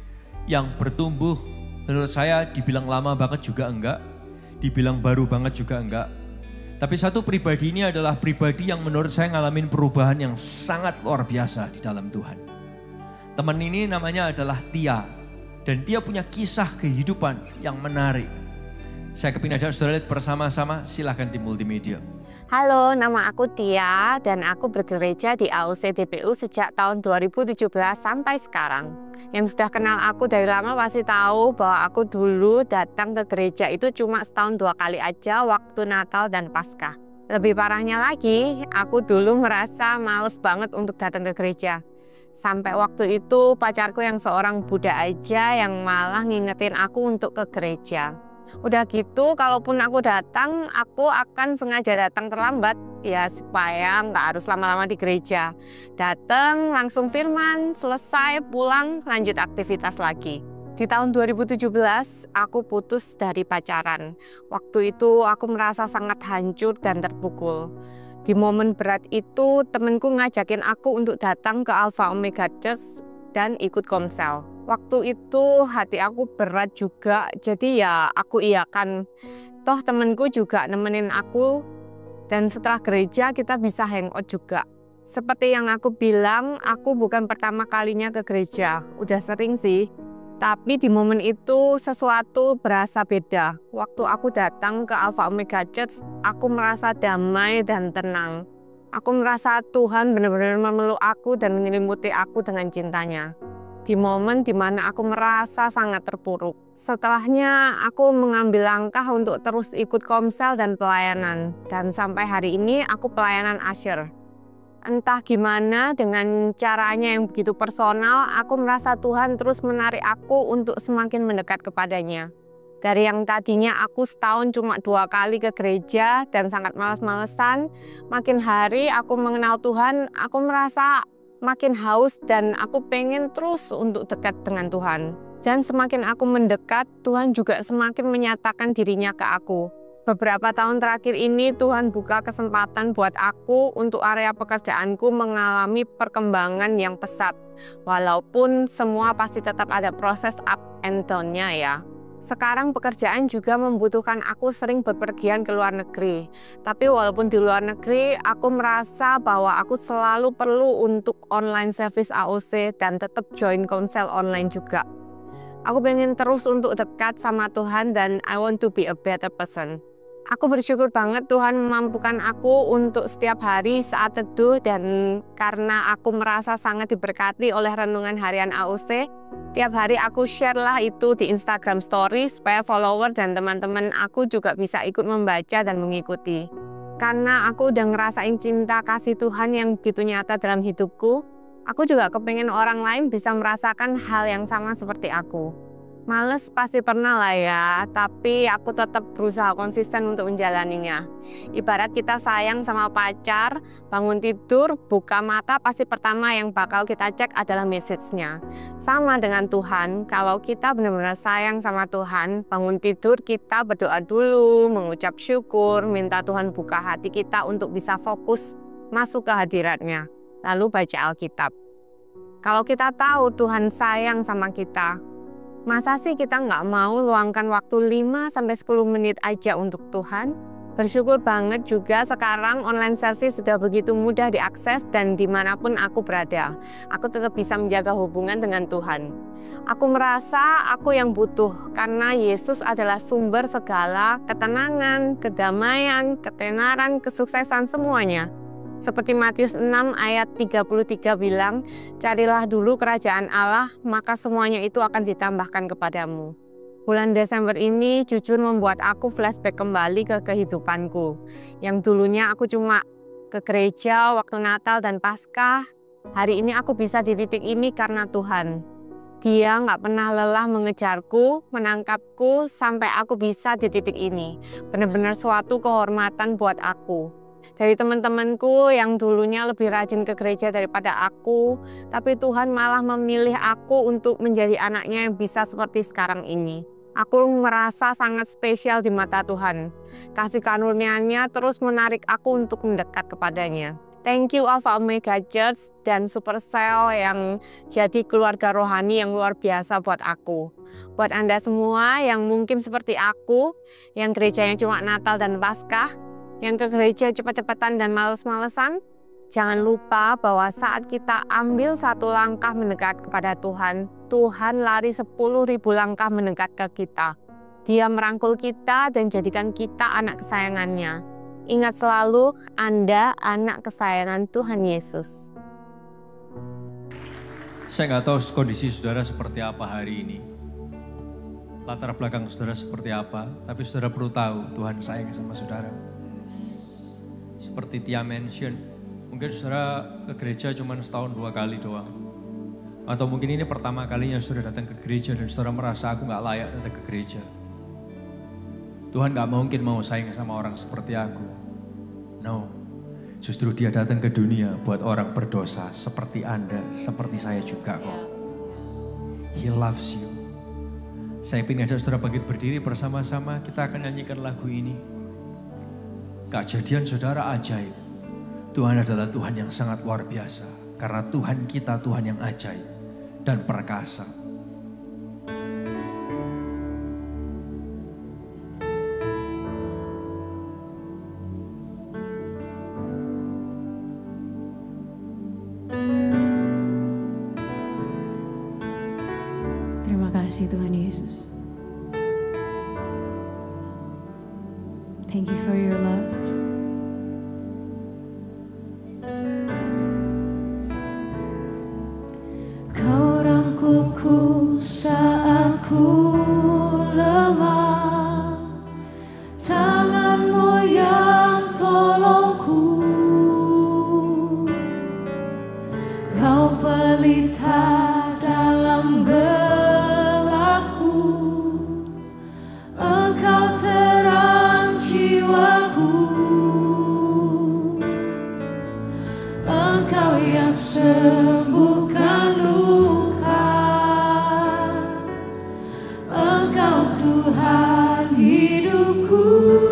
yang bertumbuh, menurut saya dibilang lama banget juga enggak, dibilang baru banget juga enggak. Tapi satu pribadi ini adalah pribadi yang menurut saya ngalamin perubahan yang sangat luar biasa di dalam Tuhan. Teman ini namanya adalah Tia. Dan dia punya kisah kehidupan yang menarik. Saya kepingin ajak saudara lihat bersama-sama, silahkan di multimedia. Halo, nama aku Tia dan aku bergereja di A U C D P U sejak tahun dua ribu tujuh belas sampai sekarang. Yang sudah kenal aku dari lama pasti tahu bahwa aku dulu datang ke gereja itu cuma setahun dua kali aja waktu Natal dan Paskah. Lebih parahnya lagi, aku dulu merasa males banget untuk datang ke gereja. Sampai waktu itu pacarku yang seorang Buddha aja yang malah ngingetin aku untuk ke gereja. Udah gitu, kalaupun aku datang, aku akan sengaja datang terlambat ya supaya nggak harus lama-lama di gereja. Datang, langsung firman, selesai, pulang, lanjut aktivitas lagi. Di tahun dua ribu tujuh belas, aku putus dari pacaran. Waktu itu aku merasa sangat hancur dan terpukul. Di momen berat itu, temenku ngajakin aku untuk datang ke Alpha Omega Church dan ikut komsel. Waktu itu hati aku berat juga, jadi ya aku iyakan. Toh temenku juga nemenin aku, dan setelah gereja kita bisa hangout juga. Seperti yang aku bilang, aku bukan pertama kalinya ke gereja, udah sering sih. Tapi di momen itu sesuatu berasa beda. Waktu aku datang ke Alpha Omega Church, aku merasa damai dan tenang. Aku merasa Tuhan benar-benar memeluk aku dan menyelimuti aku dengan cintanya. Di momen dimana aku merasa sangat terpuruk. Setelahnya aku mengambil langkah untuk terus ikut komsel dan pelayanan. Dan sampai hari ini aku pelayanan usher. Entah gimana dengan caranya yang begitu personal, aku merasa Tuhan terus menarik aku untuk semakin mendekat kepadanya. Dari yang tadinya aku setahun cuma dua kali ke gereja dan sangat malas-malesan, makin hari aku mengenal Tuhan, aku merasa makin haus dan aku pengen terus untuk dekat dengan Tuhan. Dan semakin aku mendekat, Tuhan juga semakin menyatakan dirinya ke aku. Beberapa tahun terakhir ini Tuhan buka kesempatan buat aku untuk area pekerjaanku mengalami perkembangan yang pesat. Walaupun semua pasti tetap ada proses up and down-nya ya. Sekarang pekerjaan juga membutuhkan aku sering berpergian ke luar negeri. Tapi walaupun di luar negeri, aku merasa bahwa aku selalu perlu untuk online service A O C dan tetap join konsel online juga. Aku pengen terus untuk dekat sama Tuhan dan I want to be a better person. Aku bersyukur banget Tuhan memampukan aku untuk setiap hari saat teduh, dan karena aku merasa sangat diberkati oleh renungan harian A U C, tiap hari aku share lah itu di Instagram Story supaya follower dan teman-teman aku juga bisa ikut membaca dan mengikuti. Karena aku udah ngerasain cinta kasih Tuhan yang begitu nyata dalam hidupku, aku juga kepengen orang lain bisa merasakan hal yang sama seperti aku. Males pasti pernah lah ya, tapi aku tetap berusaha konsisten untuk menjalaninya. Ibarat kita sayang sama pacar, bangun tidur, buka mata, pasti pertama yang bakal kita cek adalah message-nya. Sama dengan Tuhan, kalau kita benar-benar sayang sama Tuhan, bangun tidur kita berdoa dulu, mengucap syukur, minta Tuhan buka hati kita untuk bisa fokus masuk ke hadiratnya, lalu baca Alkitab. Kalau kita tahu Tuhan sayang sama kita, masa sih kita nggak mau luangkan waktu lima sampai sepuluh menit aja untuk Tuhan? Bersyukur banget juga sekarang online service sudah begitu mudah diakses dan dimanapun aku berada. Aku tetap bisa menjaga hubungan dengan Tuhan. Aku merasa aku yang butuh karena Yesus adalah sumber segala ketenangan, kedamaian, ketenaran, kesuksesan semuanya. Seperti Matius enam ayat tiga puluh tiga bilang, carilah dulu kerajaan Allah, maka semuanya itu akan ditambahkan kepadamu. Bulan Desember ini jujur membuat aku flashback kembali ke kehidupanku. Yang dulunya aku cuma ke gereja waktu Natal dan Paskah. Hari ini aku bisa di titik ini karena Tuhan. Dia nggak pernah lelah mengejarku, menangkapku, sampai aku bisa di titik ini. Benar-benar suatu kehormatan buat aku. Dari teman-temanku yang dulunya lebih rajin ke gereja daripada aku, tapi Tuhan malah memilih aku untuk menjadi anaknya yang bisa seperti sekarang ini. Aku merasa sangat spesial di mata Tuhan. Kasih karunia-Nya terus menarik aku untuk mendekat kepadanya. Thank you Alpha Omega Church dan Supercell yang jadi keluarga rohani yang luar biasa buat aku. Buat Anda semua yang mungkin seperti aku, yang gerejanya cuma Natal dan Paskah, yang ke gereja cepat-cepatan dan males-malesan, jangan lupa bahwa saat kita ambil satu langkah mendekat kepada Tuhan, Tuhan lari sepuluh ribu langkah mendekat ke kita. Dia merangkul kita dan jadikan kita anak kesayangannya. Ingat selalu, Anda anak kesayangan Tuhan Yesus. Saya nggak tahu kondisi saudara seperti apa hari ini. Latar belakang saudara seperti apa, tapi saudara perlu tahu Tuhan sayang sama saudara. Seperti Tia mention, mungkin saudara ke gereja cuma setahun dua kali doang. Atau mungkin ini pertama kalinya saudara datang ke gereja dan saudara merasa aku gak layak datang ke gereja. Tuhan gak mungkin mau sayang sama orang seperti aku. No, justru dia datang ke dunia buat orang berdosa seperti Anda, seperti saya juga kok. He loves you. Saya ingin ngajak saudara bangkit berdiri bersama-sama, kita akan nyanyikan lagu ini. Kejadian saudara ajaib. Tuhan adalah Tuhan yang sangat luar biasa. Karena Tuhan kita Tuhan yang ajaib dan perkasa. Terima kasih Tuhan Yesus. Thank you for your love. Kau rangkulku saat ku lemah, tanganmu yang tolongku. Kau pelita dalam gelapku, Engkau terang jiwaku, Engkau yang sembuhkan luka, Engkau Tuhan hidupku.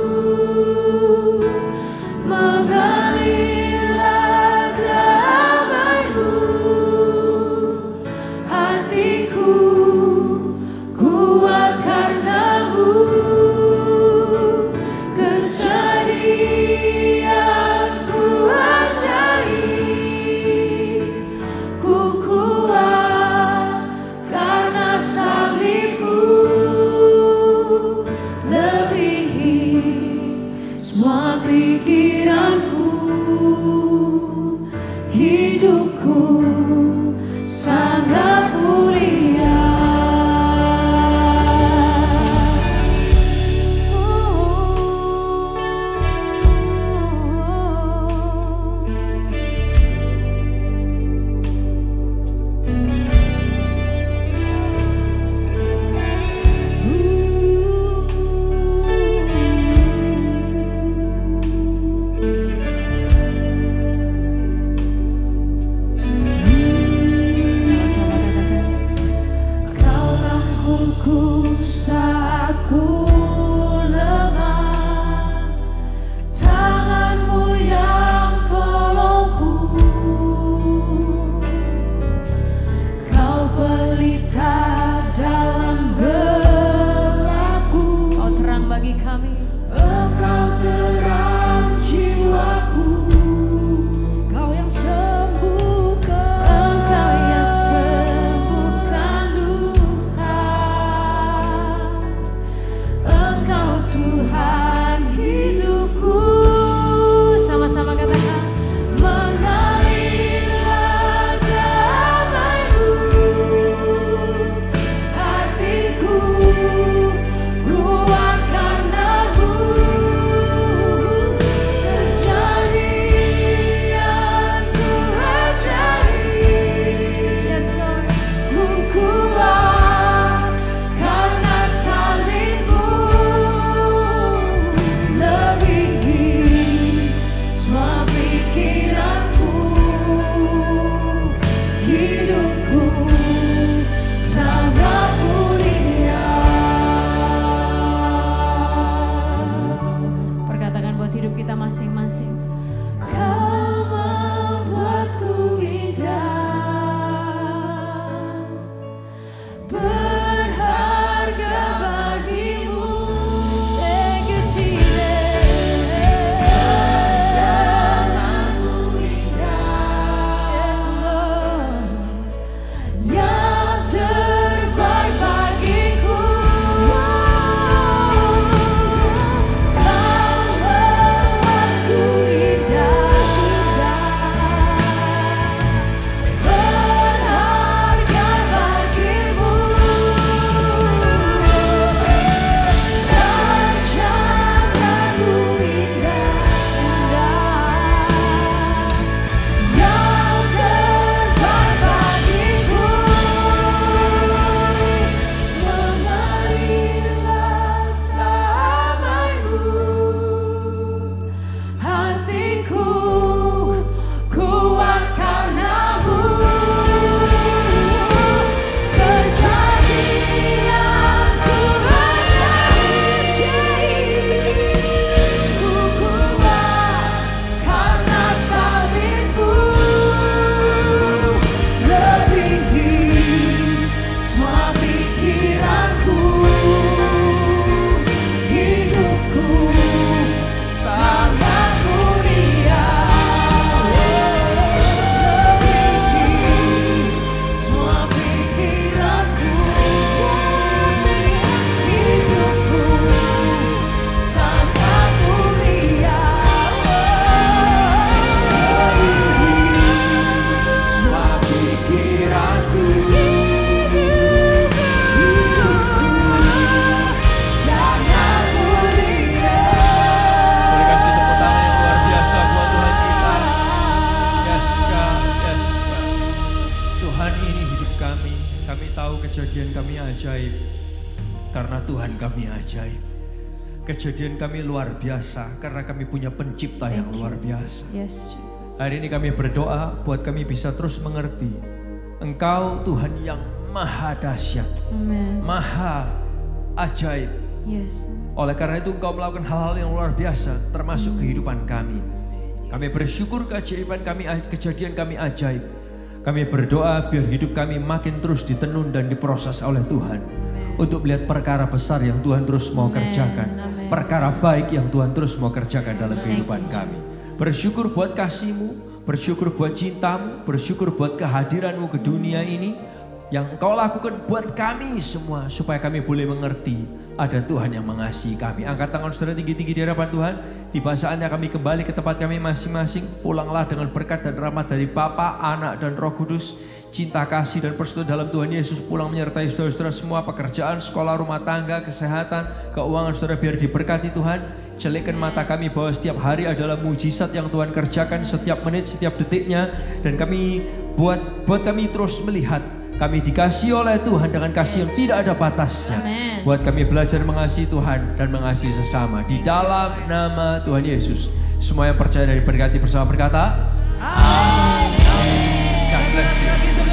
Mengalirlah damai-Mu, hatiku kuat karena-Mu. Kejadianku ajaib, ku Tuhan kami ajaib. Kejadian kami luar biasa karena kami punya pencipta yang luar biasa. Yes, Jesus. Hari ini kami berdoa buat kami bisa terus mengerti Engkau Tuhan yang maha dahsyat, Amen. maha ajaib. Yes. Oleh karena itu Engkau melakukan hal-hal yang luar biasa termasuk kehidupan kami. Kami bersyukur keajaiban kami, kejadian kami ajaib. Kami berdoa biar hidup kami makin terus ditenun dan diproses oleh Tuhan. Untuk melihat perkara besar yang Tuhan terus mau Amen. kerjakan. Amen. Perkara baik yang Tuhan terus mau kerjakan dalam Thank kehidupan you, kami. Jesus. Bersyukur buat kasih-Mu, bersyukur buat cinta-Mu, bersyukur buat kehadiran-Mu ke dunia ini. Yang Engkau lakukan buat kami semua supaya kami boleh mengerti ada Tuhan yang mengasihi kami. Angkat tangan saudara tinggi-tinggi di hadapan Tuhan. Tiba saatnya kami kembali ke tempat kami masing-masing. Pulanglah dengan berkat dan rahmat dari Bapa, Anak dan Roh Kudus. Cinta kasih dan persekutuan dalam Tuhan Yesus pulang menyertai saudara-saudara semua. Pekerjaan, sekolah, rumah tangga, kesehatan, keuangan saudara biar diberkati Tuhan. Celikkan mata kami bahwa setiap hari adalah mujizat yang Tuhan kerjakan setiap menit, setiap detiknya. Dan kami buat buat kami terus melihat kami dikasihi oleh Tuhan dengan kasih yang tidak ada batasnya. Amen. Buat kami belajar mengasihi Tuhan dan mengasihi sesama. Di dalam nama Tuhan Yesus. Semua yang percaya dan diberkati bersama berkata, Amin. God bless you.